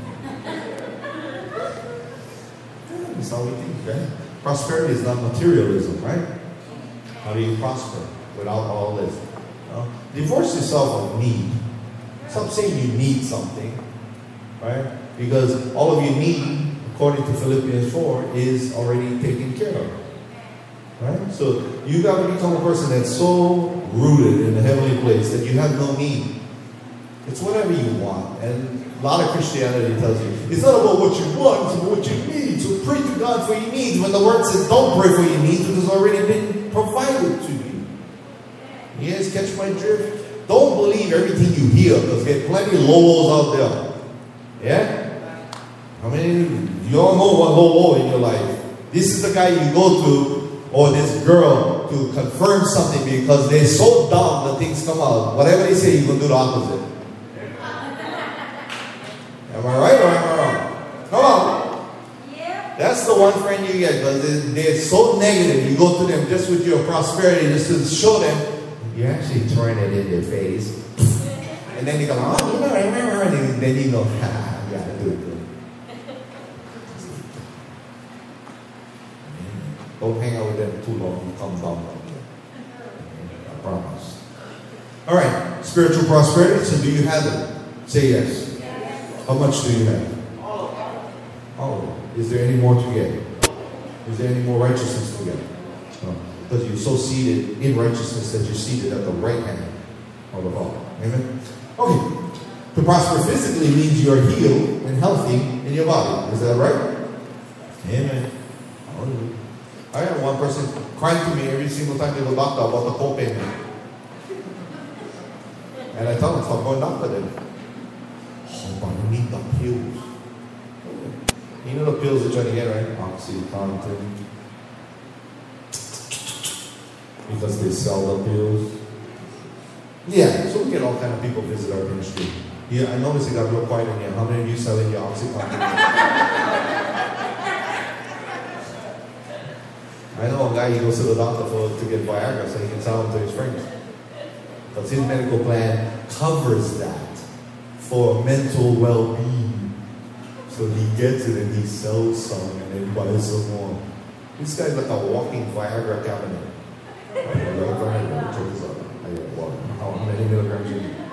That's how we think, right? Prosperity is not materialism, right? How do you prosper without all this? No? Divorce yourself of need. Stop saying you need something, right? Because all of your need, according to Philippians four, is already taken care of. Right? So you got to become a person that's so rooted in the heavenly place that you have no need. It's whatever you want. And a lot of Christianity tells you, it's not about what you want, it's about what you need. So pray to God for your needs. When the word says don't pray for your needs, it has already been provided to you. You guys catch my drift? Don't believe everything you hear, because there are plenty of logos out there. Yeah? I mean, you all know one logo in your life. This is the guy you go to, or this girl, to confirm something because they're so dumb that things come out. Whatever they say, you're going to do the opposite. Am I right or am I wrong? Come on. Yeah. That's the one friend you get because they're so negative. You go to them just with your prosperity, just to show them, you're actually throwing it in their face. And And then you go, oh, and then you know, ah, I gotta do it good. Don't hang out with them too long, you come down like that. I promise. All right, spiritual prosperity. So do you have it? Say yes. Yes. How much do you have? All of it. All of it. Is there any more to get? Is there any more righteousness to get? No. Because you're so seated in righteousness that you're seated at the right hand of the Father. Amen? Okay. To prosper physically means you are healed and healthy in your body. Is that right? Amen. Hallelujah. I had one person crying to me every single time they go to the doctor about the co-payment. And I tell them, stop going doctor then. Oh, but I need the pills. You know the pills they're trying to get, right? Oxycontin. Because they sell the pills. Yeah, so we get all kind of people visit our ministry. Yeah, I noticed it got real quiet in here. How many of you selling your Oxycontin? I know a guy, he goes to the doctor for to get Viagra so he can sell them to his friends. Because his medical plan covers that for mental well-being. So he gets it and he sells some and then buys some more. This guy's like a walking Viagra cabinet. Okay, go ahead, check this out. I got water. How many milligrams you need?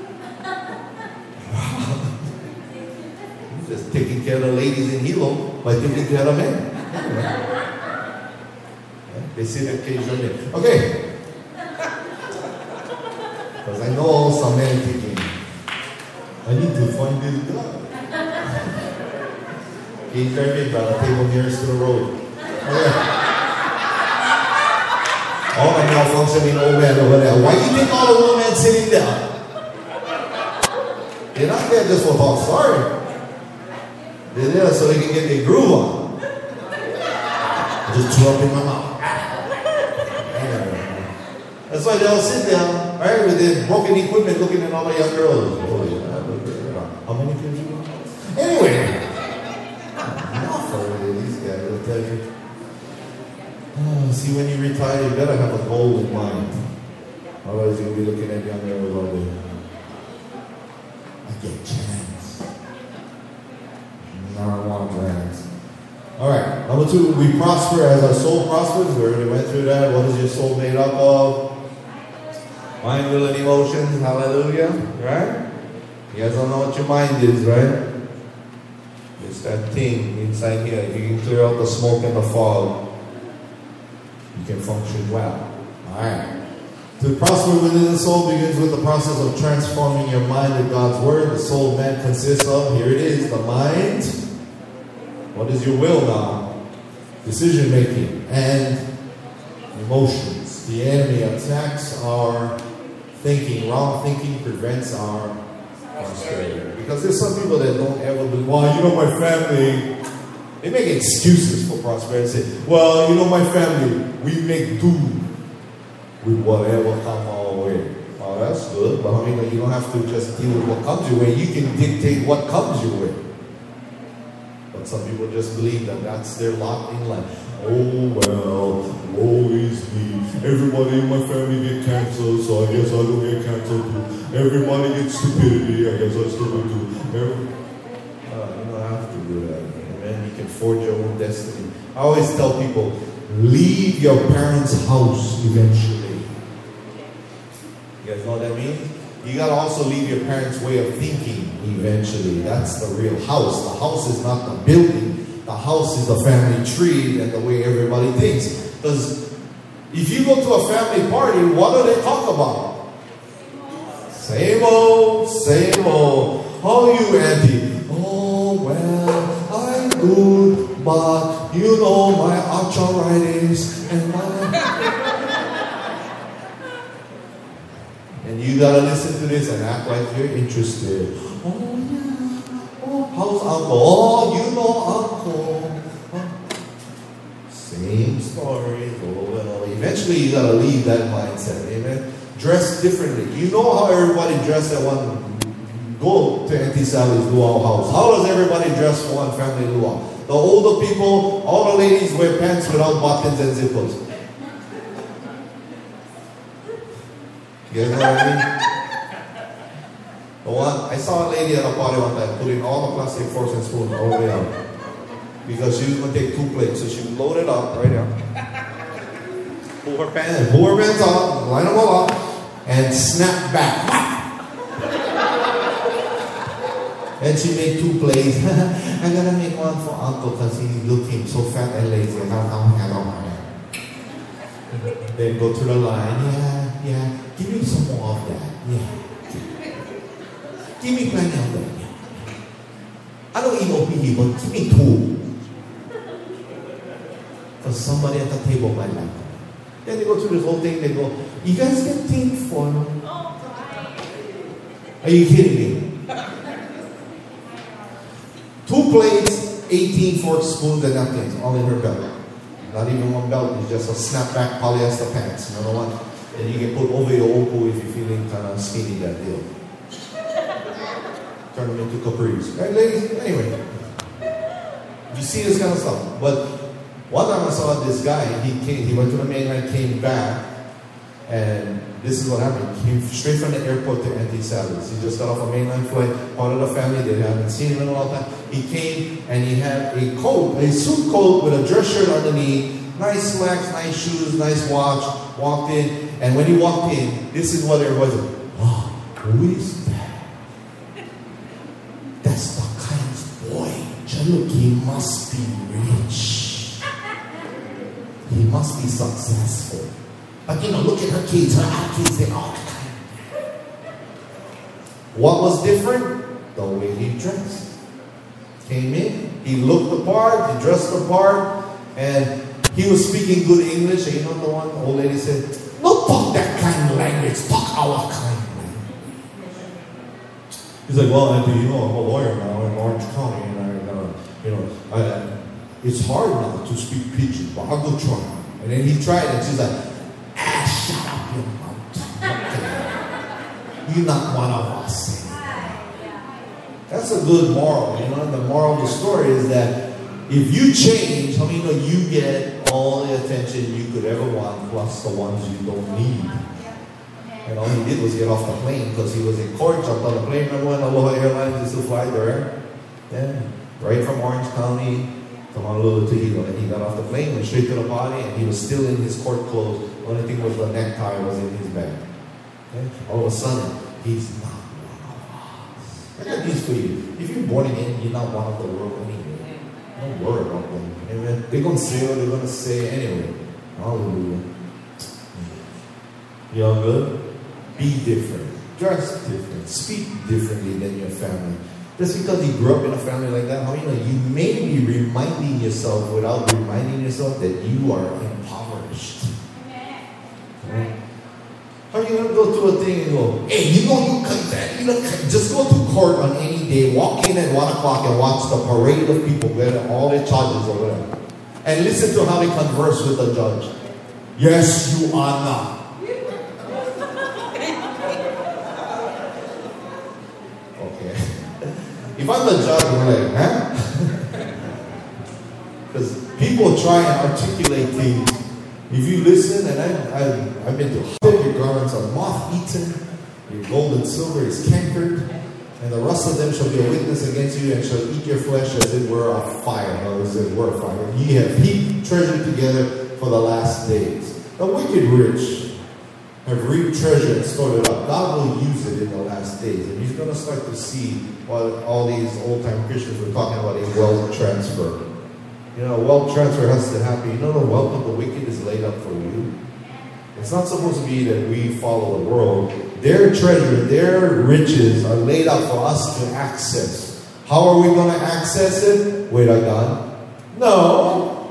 He's just taking care of the ladies in Hilo by taking care of men. Anyway. They say that occasionally. Okay. Because I know some men thinking, I need to find this guy. He's very big, brother. Table nearest to the road. Okay. All the malfunctioning old men over there. Why do you think all the old men sitting there? They're not there just for talk sorry. They're there so they can get their groove on. Just chew up in my mouth. That's why they all sit down, right, with their broken equipment looking at all the young girls. Oh, yeah. How many kids you got? Anyway, enough already, these guys, I'll tell you. Oh, see, when you retire, you better have a goal in mind. Otherwise, you'll be looking at young girls all day. I get a chance. No, I want a chance. All right, number two, we prosper as our soul prospers. We already went through that. What is your soul made up of? Mind, will, and emotions. Hallelujah. Right? You guys don't know what your mind is, right? It's that thing inside here. If you can clear out the smoke and the fog, you can function well. All right. To prosper within the soul begins with the process of transforming your mind with God's word. The soul man consists of, here it is, the mind. What is your will now? Decision making and emotions. The enemy attacks our thinking. Wrong thinking prevents our prosperity. Because there's some people that don't ever believe, well, you know my family. They make excuses for prosperity. Say, well, you know my family, we make do with whatever comes our way. Oh, that's good. But I mean, you don't have to just deal with what comes your way. You can dictate what comes your way. But some people just believe that that's their lot in life. Oh, well, woe is me. Everybody in my family get cancer, so I guess I don't get cancer too. Everybody gets stupidity, I guess I stupid too. Every, uh, you don't have to do that. Amen. You can forge your own destiny. I always tell people, leave your parents' house eventually. You guys know what that means? You got to also leave your parents' way of thinking eventually. That's the real house. The house is not the building. The house is the family tree and the way everybody thinks. Because if you go to a family party, what do they talk about? Same old, same old. How are you, auntie? Oh, well, I'm good, but you know my arthritis and my... And you gotta listen to this and act like you're interested. Oh yeah. Oh, how's uncle? Oh, you know uncle. Oh. Same story over and over. Eventually you gotta leave that mindset. Amen. Dress differently. You know how everybody dressed at one. Go to Auntie Sally's luau house. How does everybody dress for one family luau? The older people, all the ladies wear pants without buttons and zippers. You guys know what I mean? what? I saw a lady at a party one time putting all the plastic forks and spoons all the way up. Because she was going to take two plates. So she loaded up right now. Pull her pants, pull her pants up, line them all up, and snap back. And she made two plates. I'm going to make one for Uncle because he's looking so fat and lazy. I don't know. Then go to the line. Yeah, yeah. Give me some more of that. Yeah. Give me plenty of that. I don't eat O P E, but give me two. Because somebody at the table might like it. Then they go through this whole thing. They go, you guys get think for me? Are you kidding me? Two plates, eighteen forks, spoons, and napkins, all in her belt. Not even one belt, it's just a snapback polyester pants. You know what? And you can put over your old if you're feeling kind of skinny that deal. Turn them into capris. Right, ladies? Anyway. You see this kind of stuff. But one time I saw this guy, he came, he went to the mainland, came back, and this is what happened. He came straight from the airport to empty salads. He just got off a mainland flight, part of the family, they haven't seen him in a long time. He came and he had a coat, a suit coat with a dress shirt underneath, nice slacks, nice shoes, nice watch, walked in, and when he walked in, this is what everybody said, wow, who is that? That's the kind of boy. Look, he must be rich. He must be successful. But you know, look at her kids, her kids, they all kind. What was different? The way he dressed. Came in, he looked the part, he dressed the part, and he was speaking good English. And you know the one the old lady said, "No talk that kind of language, talk our kind of language." He's like, "Well, Auntie, you know, I'm a lawyer now in Orange County, and I, uh, you know, I, it's hard now to speak pidgin, but I'll go try." And then he tried, and she's like, "Ah, shut up, your mouth. You're not one of us." That's a good moral. You know, the moral of the story is that if you change, how many know you get all the attention you could ever want, plus the ones you don't need. And all he did was get off the plane because he was in court, jumped on the plane. Remember when Aloha Airlines used to fly there? Yeah, right from Orange County to Honolulu to Hilo. And he got off the plane, went straight to the party, and he was still in his court clothes. The only thing was the necktie was in his bag. Okay? All of a sudden, he's not. I got news for you. If you're born again, you're not one of the world anyway. Don't worry about them. Amen. They're going to say what they're going to say anyway. Hallelujah. You all good? Be different. Dress different. Speak differently than your family. Just because you grew up in a family like that, how you know you may be reminding yourself without reminding yourself that you are impoverished. Right? How are you going to go to a thing and go, hey, you know, you can, you know, just go to court on any day, walk in at one o'clock and watch the parade of people get all their charges or whatever. And listen to how they converse with the judge. Yes, you are not. Okay. If I'm the judge, I'm like, huh? Because people try and articulate things. If you listen, and I, I, I've been to your garments are moth-eaten, your gold and silver is cankered, and the rust of them shall be a witness against you, and shall eat your flesh as it were a fire, or as it were a fire. Ye have heaped treasure together for the last days. The wicked rich have reaped treasure and stored it up. God will use it in the last days, and He's going to start to see what all these old-time Christians were talking about, a wealth transfer. You know, wealth transfer has to happen. You know, the wealth of the wicked is laid up for you. It's not supposed to be that we follow the world. Their treasure, their riches are laid up for us to access. How are we going to access it? Wait, I got No.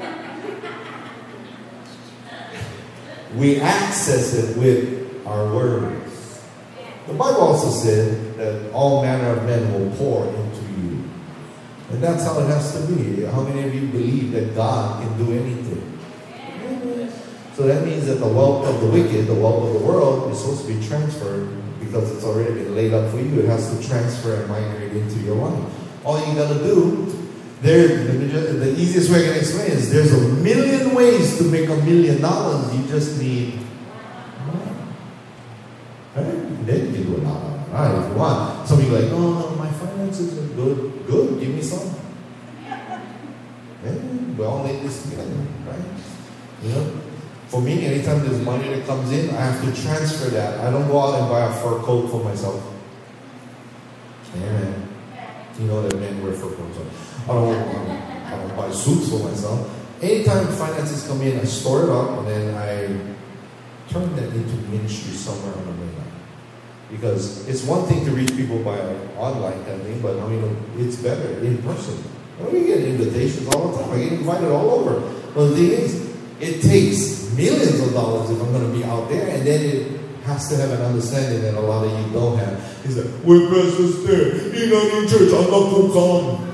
We access it with our words. The Bible also said that all manner of men will pour into you. And that's how it has to be. How many of you believe that God can do anything? So that means that the wealth of the wicked, the wealth of the world, is supposed to be transferred because it's already been laid up for you. It has to transfer and migrate into your life. All you got to do, there, the easiest way I can explain is there's a million ways to make a million dollars. You just need money. Right? Then you can do a lot of it. Right, if you want. Some of you like, oh, no, my finances are good. Good, give me some. Yeah, we all need this together, right? You know? For me, anytime there's money that comes in, I have to transfer that. I don't go out and buy a fur coat for myself. Amen. You know that men wear fur coats. I don't, I don't, I don't buy suits for myself. Anytime finances come in, I store it up and then I turn that into ministry somewhere on the mainland. Because it's one thing to reach people by online kind of thing, but I mean, it's better in person. I mean, we get invitations all the time. I get invited all over. But the thing is, it takes millions of dollars if I'm going to be out there, and then it has to have an understanding that a lot of you don't have. He's like, we're Pastor there. You're not in church. I'm not going to come.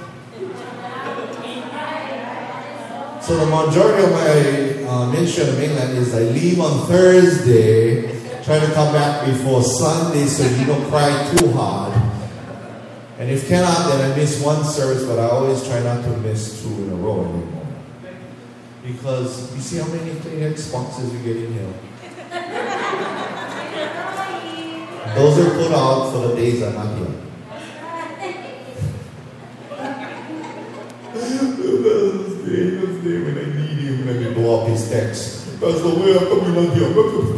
So the majority of my uh, ministry on the mainland is I leave on Thursday, try to come back before Sunday so you don't cry too hard. And if cannot, then I miss one service, but I always try not to miss two in a row anymore. Because you see how many Kleenex boxes you get in here? Those are put out for the days I'm not here. That's the day when I need him, when I can blow up his text. That's the way I'm coming out here.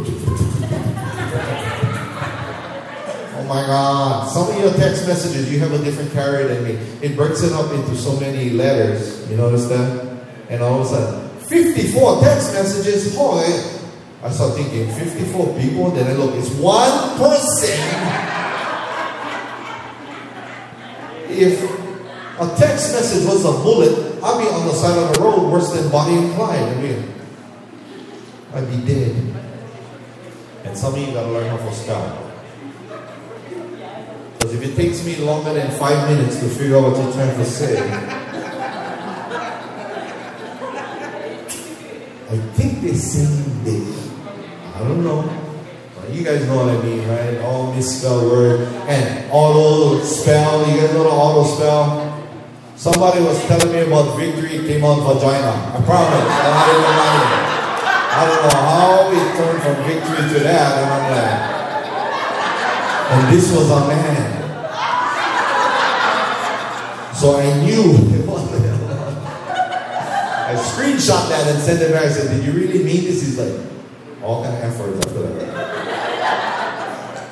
Oh my God. Some of your text messages, you have a different carrier than me. It breaks it up into so many letters. You notice that? And all of a sudden, fifty-four text messages. Oh, I start thinking, fifty-four people. Then I look, it's one person. If a text message was a bullet, I'd be on the side of the road worse than Bonnie and Clyde. I mean, I'd be dead. And some of you got to learn how to spell. Because if it takes me longer than five minutes to figure out what you're trying to say, I think they're saying they. I don't know. But you guys know what I mean, right? All misspelled word and auto spell. You guys know the auto spell? Somebody was telling me about victory, it came out vagina. I promise. And I didn't mind it. I don't know how it turned from victory to that. And I'm like, and this was a man. So I knew it wasn't. I screenshot that and sent it back. I said, did you really mean this? He's like, all kind of efforts after that.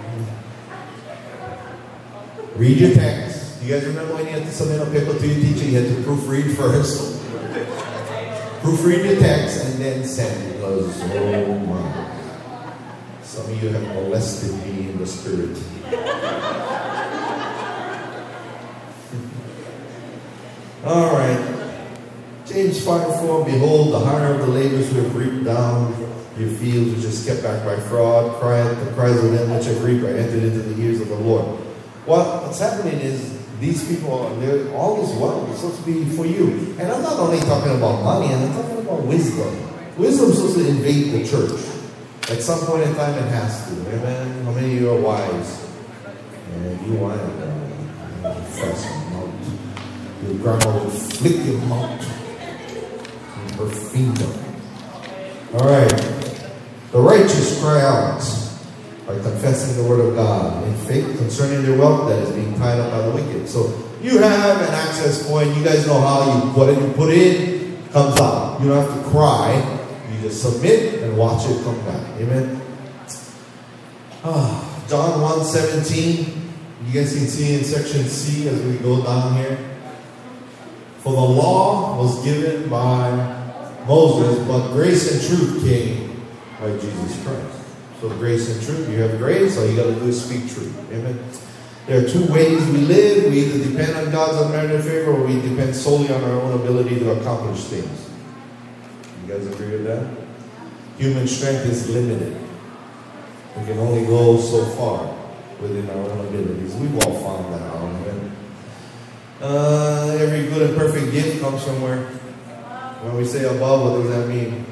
Read your text. You guys remember when you had to submit a paper to your teacher, you had to proofread first? Proofread your text and then send it. Because, oh my. Some of you have molested me in the spirit. All right. James five four, behold, the hire of the laborers who have reaped down your fields, which is kept back by fraud, cry, the cries of them which have reaped are entered into the ears of the Lord. What, what's happening is these people, are all this wealth is supposed to be for you. And I'm not only talking about money, I'm talking about wisdom. Wisdom is supposed to invade the church. At some point in time, it has to. Amen? How many of you are wise? And you want to fast them out. Your grandma will flick your mouth with her finger. All right. The righteous cry out by confessing the word of God in faith concerning their wealth that is being tied up by the wicked. So you have an access point. You guys know how you what you put in comes out. You don't have to cry. You just submit and watch it come back. Amen. Ah, John one seventeen. You guys can see in section C as we go down here. For the law was given by Moses, but grace and truth came by Jesus Christ. So grace and truth, you have grace, all you got to do is speak truth. Amen. There are two ways we live. We either depend on God's unmerited favor or we depend solely on our own ability to accomplish things. You guys agree with that? Human strength is limited. We can only go so far within our own abilities. We've all found that out. Amen. Uh, every good and perfect gift comes from where? When we say above, what does that mean?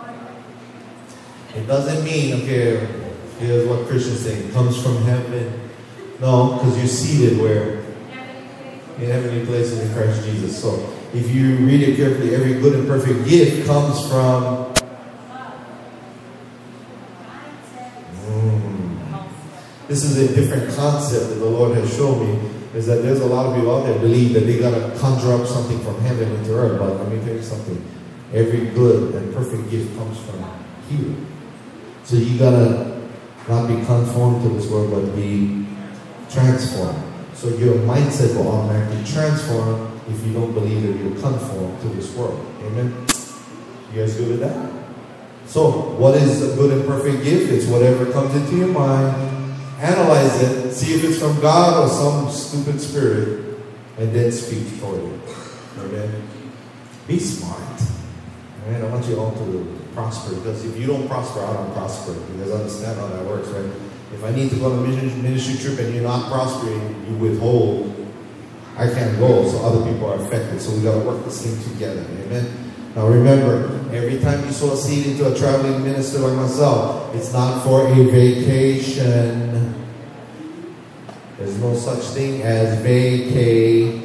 It doesn't mean, okay, here's what Christians say, it comes from heaven. No, because you're seated where? In heavenly places in Christ Jesus. So, if you read it carefully, every good and perfect gift comes from... Mm, this is a different concept that the Lord has shown me, is that there's a lot of people out there believe that they got to conjure up something from heaven into earth. But let me tell you something. Every good and perfect gift comes from here. So you got to not be conformed to this world, but be transformed. So your mindset will automatically transform if you don't believe that you're conformed to this world. Amen? You guys good with that? So, what is a good and perfect gift? It's whatever comes into your mind. Analyze it. See if it's from God or some stupid spirit. And then speak toward it. Amen? Be smart. Amen? I want you all to prosper. Because if you don't prosper, I don't prosper. You guys understand how that works, right? If I need to go on a ministry trip and you're not prospering, you withhold. I can't go, so other people are affected. So we got to work this thing together. Amen? Now remember, every time you sow a seed into a traveling minister like myself, it's not for a vacation. There's no such thing as vacay.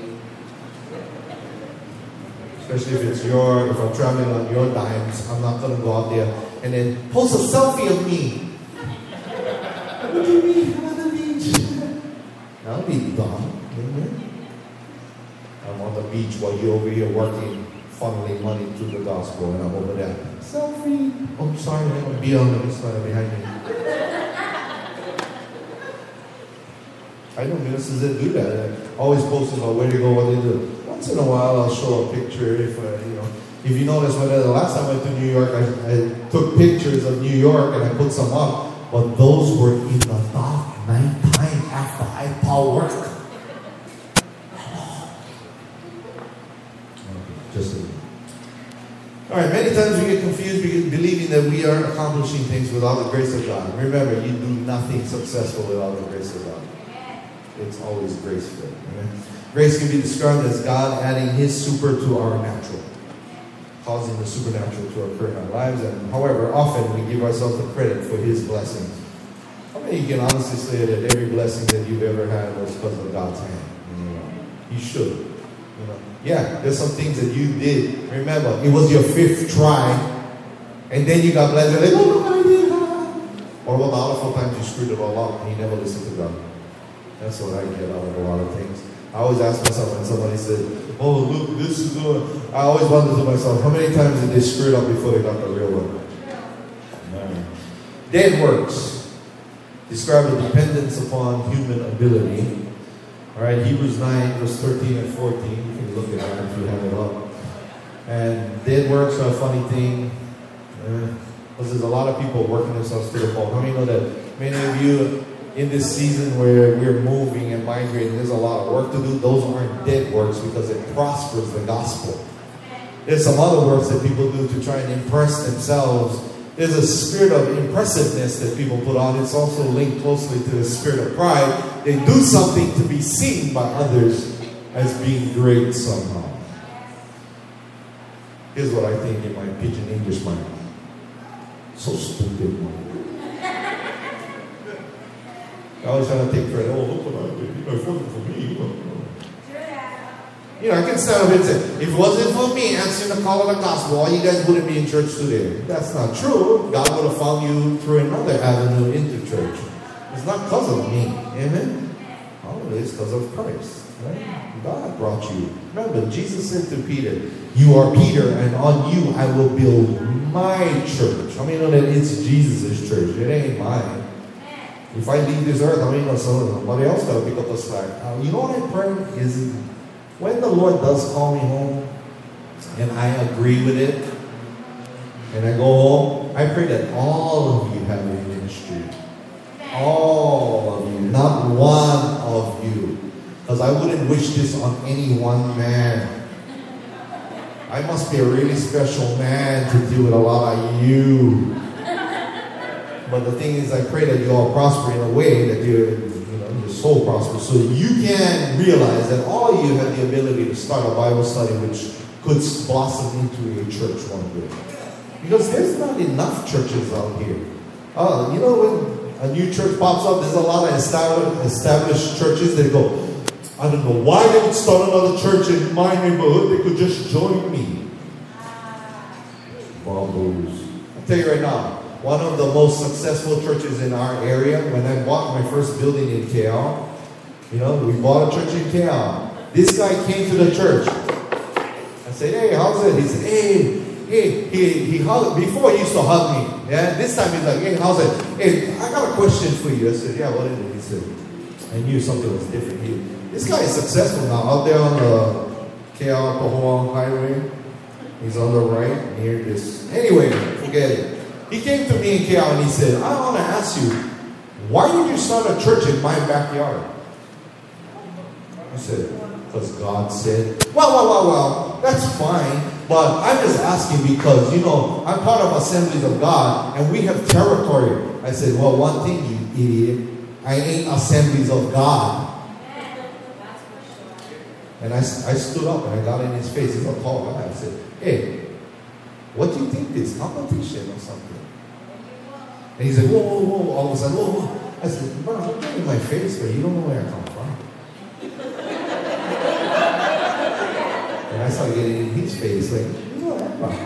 Especially if it's your, if I'm traveling on your dimes, I'm not going to go out there and then post a selfie of me. Look at me, I'm on the beach. That'll be dumb. Amen? I'm on the beach while you're over here working, funneling money to the gospel, and I'm over there. Selfie. Oh, sorry, I'm going to be on the side behind me. I know ministers that do that. They're always posting about where to go, what they do. Once in a while, I'll show a picture. If uh, you know, if you notice, when the last time I went to New York, I, I took pictures of New York and I put some up. But those were in the dark night time after I power work. Just a All right, many times we get confused because believing that we are accomplishing things without the grace of God. Remember, you do nothing successful without the grace of God. It's always grace-filled. Amen? Grace can be described as God adding His super to our natural, causing the supernatural to occur in our lives. And however, often we give ourselves the credit for His blessings. How many of you can honestly say that every blessing that you've ever had was because of God's hand? You know, you should. You know, yeah, there's some things that you did. Remember, it was your fifth try, and then you got blessed. You're like, oh, no, I did. Or well, a lot of times you screwed it all up and you never listened to God. That's what I get out of a lot of things. I always ask myself when somebody said, oh, look, this is good. I always wonder to myself, how many times did they screw it up before they got the real one? No. Dead works describe a dependence upon human ability. All right, Hebrews nine, verse thirteen and fourteen. You can look at that if you have it up. And dead works are a funny thing. Uh, because there's a lot of people working themselves to the bone. How many know that many of you in this season where we're moving and migrating, there's a lot of work to do. Those aren't dead works because it prospers the gospel. There's some other works that people do to try and impress themselves. There's a spirit of impressiveness that people put on. It's also linked closely to the spirit of pride. They do something to be seen by others as being great somehow. Here's what I think in my pidgin English mind. So stupid, man. I always try to take credit. Oh, look what I did. You know, it wasn't for me. You know, I can stand up and say, if it wasn't for me answering the call of the gospel, all you guys wouldn't be in church today. That's not true. God would have found you through another avenue into church. It's not because of me. Amen? All it is because of Christ. Right? God brought you. Remember, Jesus said to Peter, you are Peter, and on you I will build my church. I mean, you know that it's Jesus' church. It ain't mine. If I leave this earth, I mean, you know, somebody else got to pick up the slack. Uh, you know what I pray is when the Lord does call me home, and I agree with it, and I go home, I pray that all of you have a ministry. All of you, not one of you. Because I wouldn't wish this on any one man. I must be a really special man to deal with a lot of you. But the thing is, I pray that you all prosper in a way that your, you know, your soul prospers, so that you can realize that all of you have the ability to start a Bible study which could blossom into a church one day. Because there's not enough churches out here. Uh, you know, when a new church pops up, there's a lot of established, established churches that go, I don't know why they would start another church in my neighborhood. They could just join me. Bubbles. I'll tell you right now, one of the most successful churches in our area. When I bought my first building in K L, you know, we bought a church in K L. This guy came to the church. I said, hey, how's it? He said, hey, hey, he, he hugged, before he used to hug me. Yeah, this time he's like, hey, how's it? Hey, I got a question for you. I said, yeah, what is it? He said, I knew something was different. He, this guy is successful now, out there on the K L Pahoa Highway. He's on the right, near this. Anyway, forget it. He came to me in K L and he said, I want to ask you, why did you start a church in my backyard? I said, because God said, well, well, well, well, that's fine. But I'm just asking because, you know, I'm part of Assemblies of God and we have territory. I said, well, one thing, you idiot. I ain't Assemblies of God. And I, I stood up and I got in his face. He's a tall guy. I said, hey, what do you think this? Competition or something? And he said, whoa, whoa, whoa. All of a sudden, whoa, whoa. I said, bro, don't get in my face, but you don't know where I come from. And I started getting in his face, like, you know that, bro.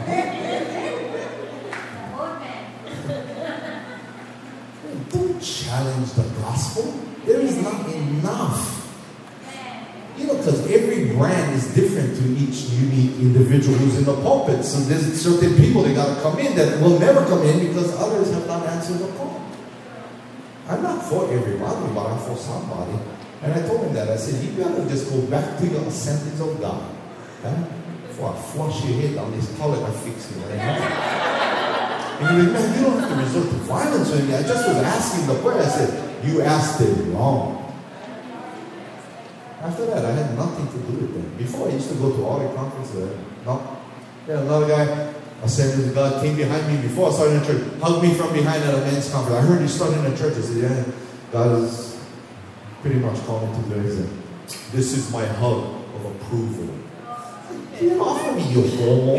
Don't challenge the gospel. There is not enough. You know, because every brand is different to each unique individual who's in the pulpit. So there's certain people that got to come in that will never come in because others have not answered the call. I'm not for everybody, but I'm for somebody. And I told him that. I said, you got to just go back to your Assemblies of God. Huh? Before I flush your head down this toilet, I fix you right now. And you're like, man, you don't have to resort to violence or anything. I just was asking the prayer. I said, you asked it wrong. After that, I had nothing to do with them. Before, I used to go to all the conferences. No. Then another guy, Assemblies of God, came behind me before I started a church, hugged me from behind at a men's conference. I heard you started a church. I said, yeah, God is pretty much calling to do it. This is my hug of approval. Get off of me, you homo.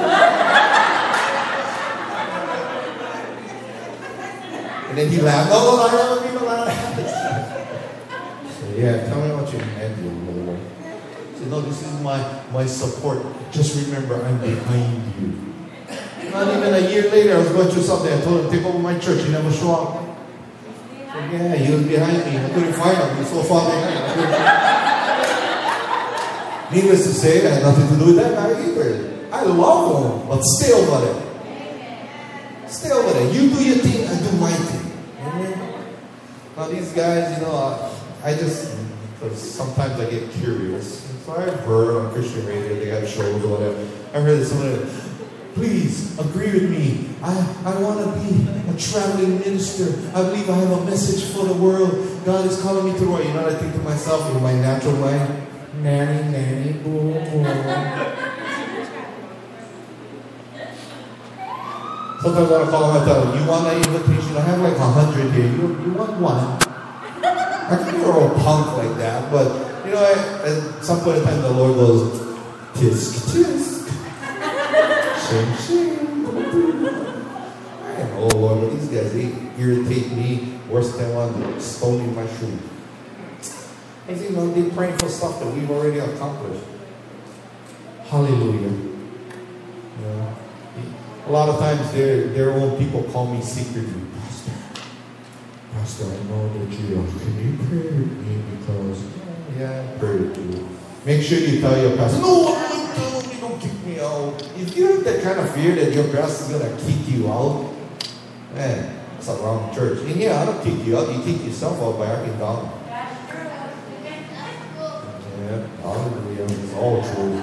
And then he laughed. No, no, no, I never mean to laugh. Yeah, tell me what you meant, you Lord. He said, no, this is my, my support. Just remember, I'm behind you. Not even a year later, I was going through something. I told him, take over my church. He never showed up. I said, yeah, he was behind me. I couldn't find him. He was so far behind. Needless to say, I had nothing to do with that guy either. I love him, but stay over there. Stay over there. You do your thing, I do my thing. Amen. Now these guys, you know, uh, I just, because sometimes I get curious. So I've heard on Christian radio, they have shows or whatever. I heard that someone, please agree with me. I, I want to be a traveling minister. I believe I have a message for the world. God is calling me to work. You know what I think to myself in my natural mind? Nanny, nanny, boo, boo. Sometimes I call them and tell them, you want an invitation? I have like a hundred here. You, you want one? I think you're all punk like that, but you know, I, at some point in time, the Lord goes, tisk, tisk, shing, shing. I know, Lord, but these guys, they irritate me worse than one stone in my shoe. Because, you know, they're praying for stuff that we've already accomplished. Hallelujah. Yeah. A lot of times, their, their own people call me secretly. Pastor, I know that you are. Can you pray with me? Because, yeah, pray with you. Make sure you tell your pastor, no, don't, you don't kick me out. If you have that kind of fear that your pastor is going to kick you out, man, it's a wrong church. And yeah, I don't kick you out. You kick yourself out by acting down. Yeah, hallelujah. It's all true.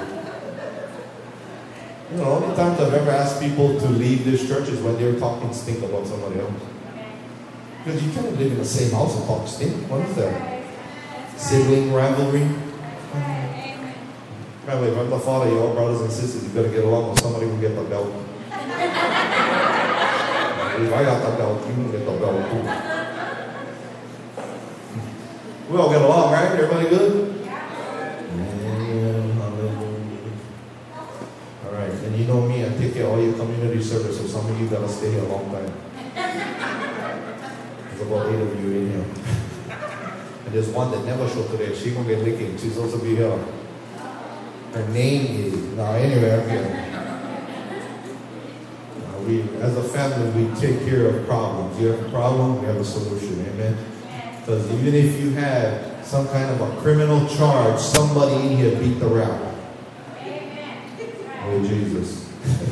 You know, the only times I've ever asked people to leave this church is when they were talking stink about somebody else. Because you can't live in the same house and talk stink. What is that? Sibling rivalry? Remember, if I'm the father, you're all brothers and sisters, you better get along with somebody who get the belt. If I got the belt, you can get the belt too. We all get along, right? Everybody good? All right, and you know me, I take care of all your community service, so some of you gotta stay here a long time. There's about eight of you in here. And there's one that never showed today. She's gonna get licking. She's supposed to be here. Her name is, no, anyway, I'm here. we, as a family, we take care of problems. You have a problem, we have a solution. Amen. Because even if you had some kind of a criminal charge, somebody in here beat the rap. Oh, Jesus.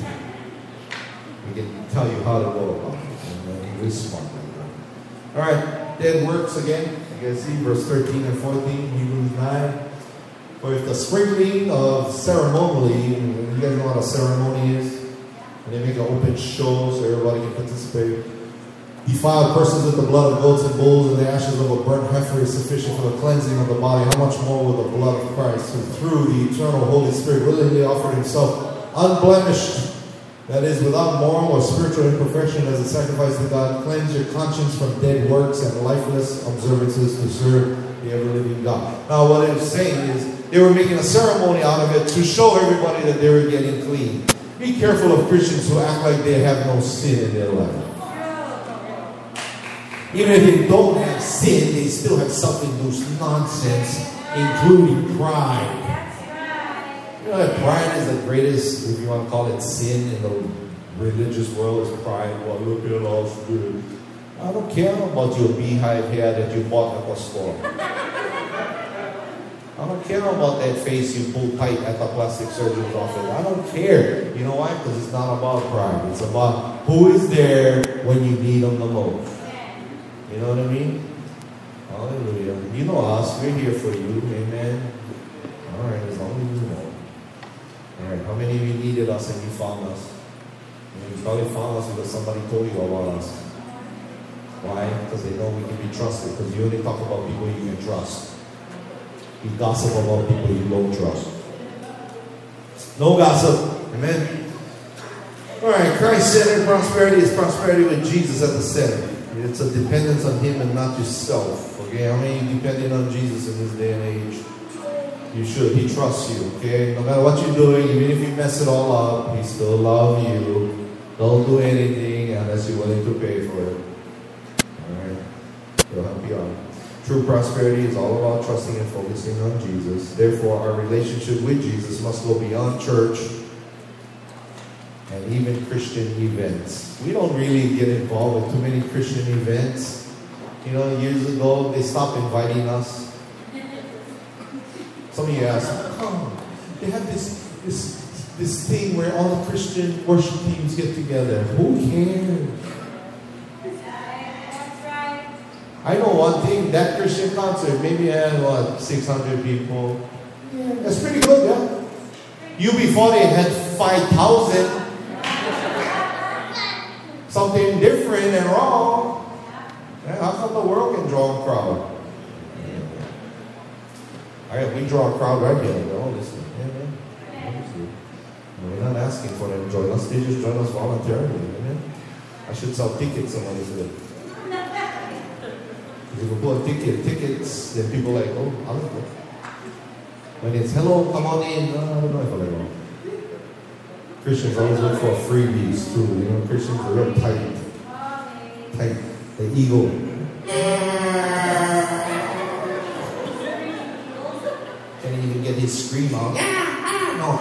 We can tell you how to go about it. Amen. We're smart like that. All right. Dead works again. You guys see verse thirteen and fourteen, Hebrews nine. For if the sprinkling of ceremonially, you guys know what a ceremony is? And they make an open show so everybody can participate. Defile persons with the blood of goats and bulls and the ashes of a burnt heifer is sufficient for the cleansing of the body. How much more will the blood of Christ, who through the eternal Holy Spirit willingly offered himself unblemished, that is, without moral or spiritual imperfection, as a sacrifice to God, cleanse your conscience from dead works and lifeless observances to serve the ever-living God. Now, what it's saying is they were making a ceremony out of it to show everybody that they were getting clean. Be careful of Christians who act like they have no sin in their life. Even if they don't have sin, they still have something loose nonsense, including pride. You know that pride is the greatest, if you want to call it sin in the religious world, is pride. Well, look at us, dude. I don't care about your beehive hair that you bought at the store. I don't care about that face you pull tight at the plastic surgeon's office. I don't care. You know why? Because it's not about pride. It's about who is there when you need them the most. You know what I mean? Hallelujah. You know us. We're here for you. Amen. All right. As long as you know. All right. How many of you needed us and you found us? You probably found us because somebody told you about us. Why? Because they know we can be trusted. Because you only talk about people you can trust. You gossip about people you don't trust. No gossip. Amen. All right. Christ-centered prosperity is prosperity with Jesus at the center. It's a dependence on Him and not yourself. Okay, how many of you depending on Jesus in this day and age? You should. He trusts you. Okay, no matter what you're doing, even if you mess it all up, He still loves you. Don't do anything unless you're willing to pay for it. All right, He'll help you out. True prosperity is all about trusting and focusing on Jesus. Therefore, our relationship with Jesus must go beyond church and even Christian events. We don't really get involved with too many Christian events. You know, years ago, they stopped inviting us. Some of you ask, how come? They have this, this, this thing where all the Christian worship teams get together. Who cares? I know one thing, that Christian concert, maybe I had, what, six hundred people. Yeah, that's pretty good, yeah. U B forty had five thousand. Something different and wrong. Yeah, how come the world can draw a crowd? All right, we draw a crowd right here. Oh, listen. Yeah, yeah. We're not asking for them to join us. They just join us voluntarily. Amen. I should sell tickets, somebody said. If you put a ticket, tickets, then people are like, oh, I'll go. When it's, hello, come on in. No, I don't know if I'll go. Christians always look for freebies too. You know, Christians are real tight. Tight. The ego. Can't even get his scream out. No.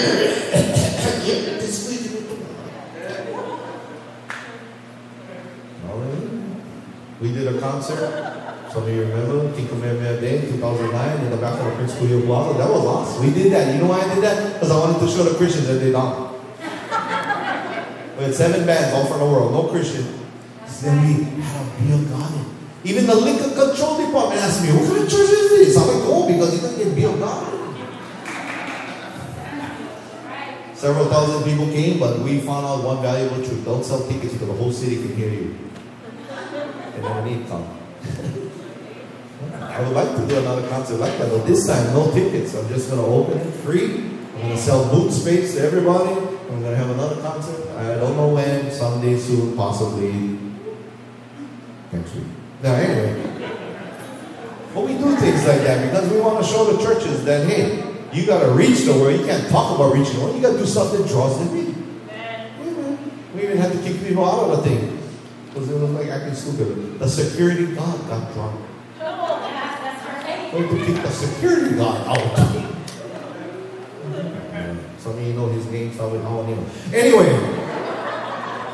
We did a concert. Some of you remember King Kamehameha Day, two thousand nine, in the back of the Prince Julio Plaza. That was us. We did that. You know why I did that? Because I wanted to show the Christians that they don't. We had seven bands all from the world, no Christian. Then we had a beer garden. Even the liquor control department asked me, what kind of church is this? I'm like, oh, because you don't get beer garden. Several thousand people came, but we found out one valuable truth. Don't sell tickets because the whole city can hear you. And then we need come. I would like to do another concert like that, but this time, no tickets. I'm just going to open it free. I'm going to sell booth space to everybody. I'm going to have another concert. I don't know when, someday soon, possibly next week. Now, anyway. But we do things like that because we want to show the churches that, hey, you got to reach the world. You can't talk about reaching the world. You got to do something that draws them in. We even had to kick people out of the thing because it was like acting stupid. The security guard got drunk. We had to kick the security guard out. Some of you know his name, some of you don't know. Anyway,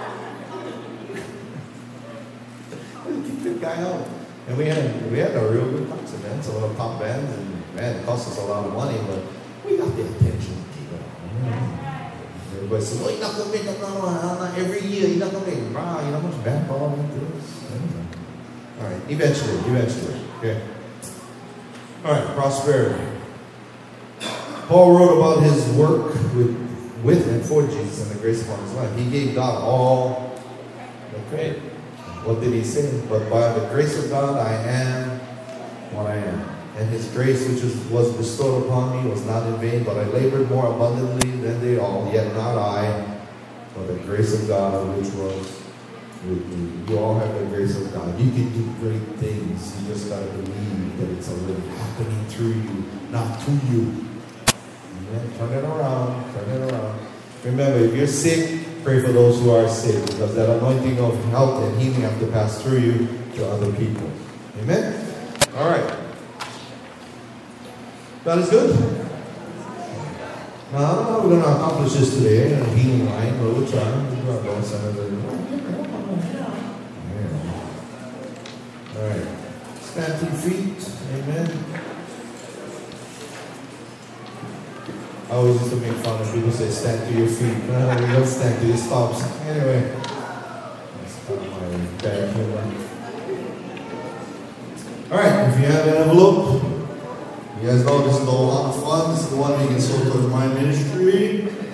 to kick that guy out. And we had we had a real good concert, man. Some of the pop bands, and man, it cost us a lot of money, but we got the attention of people. Everybody says, "Oh, you're not gonna make it, no, no, no, every year. You're not gonna make it, wow. You know how much band ball into this." Anyway. All right, eventually, eventually, okay. All right, prosperity. Paul wrote about his work with, with and for Jesus and the grace upon his life. He gave God all the credit. What did he say? But by the grace of God, I am what I am. And his grace, which was, was bestowed upon me, was not in vain, but I labored more abundantly than they all. Yet not I, but the grace of God, which was with me. You all have the grace of God. You can do great things. You just got to believe that it's already happening through you, not to you. Amen. Turn it around. Turn it around. Remember, if you're sick, pray for those who are sick, because that anointing of health and healing have to pass through you to other people. Amen? All right. God is good. Now, I don't know how we're going to accomplish this today in a healing line, but we'll try. We'll try some of it. All right. Stand to your feet. Amen. I always used to make fun of people say, stand to your feet. No, we don't stand to your stops. Anyway, that's kind of my bad humor. Alright, if you have an envelope, you guys know this is a lot of fun. This is the one you can sow towards my ministry.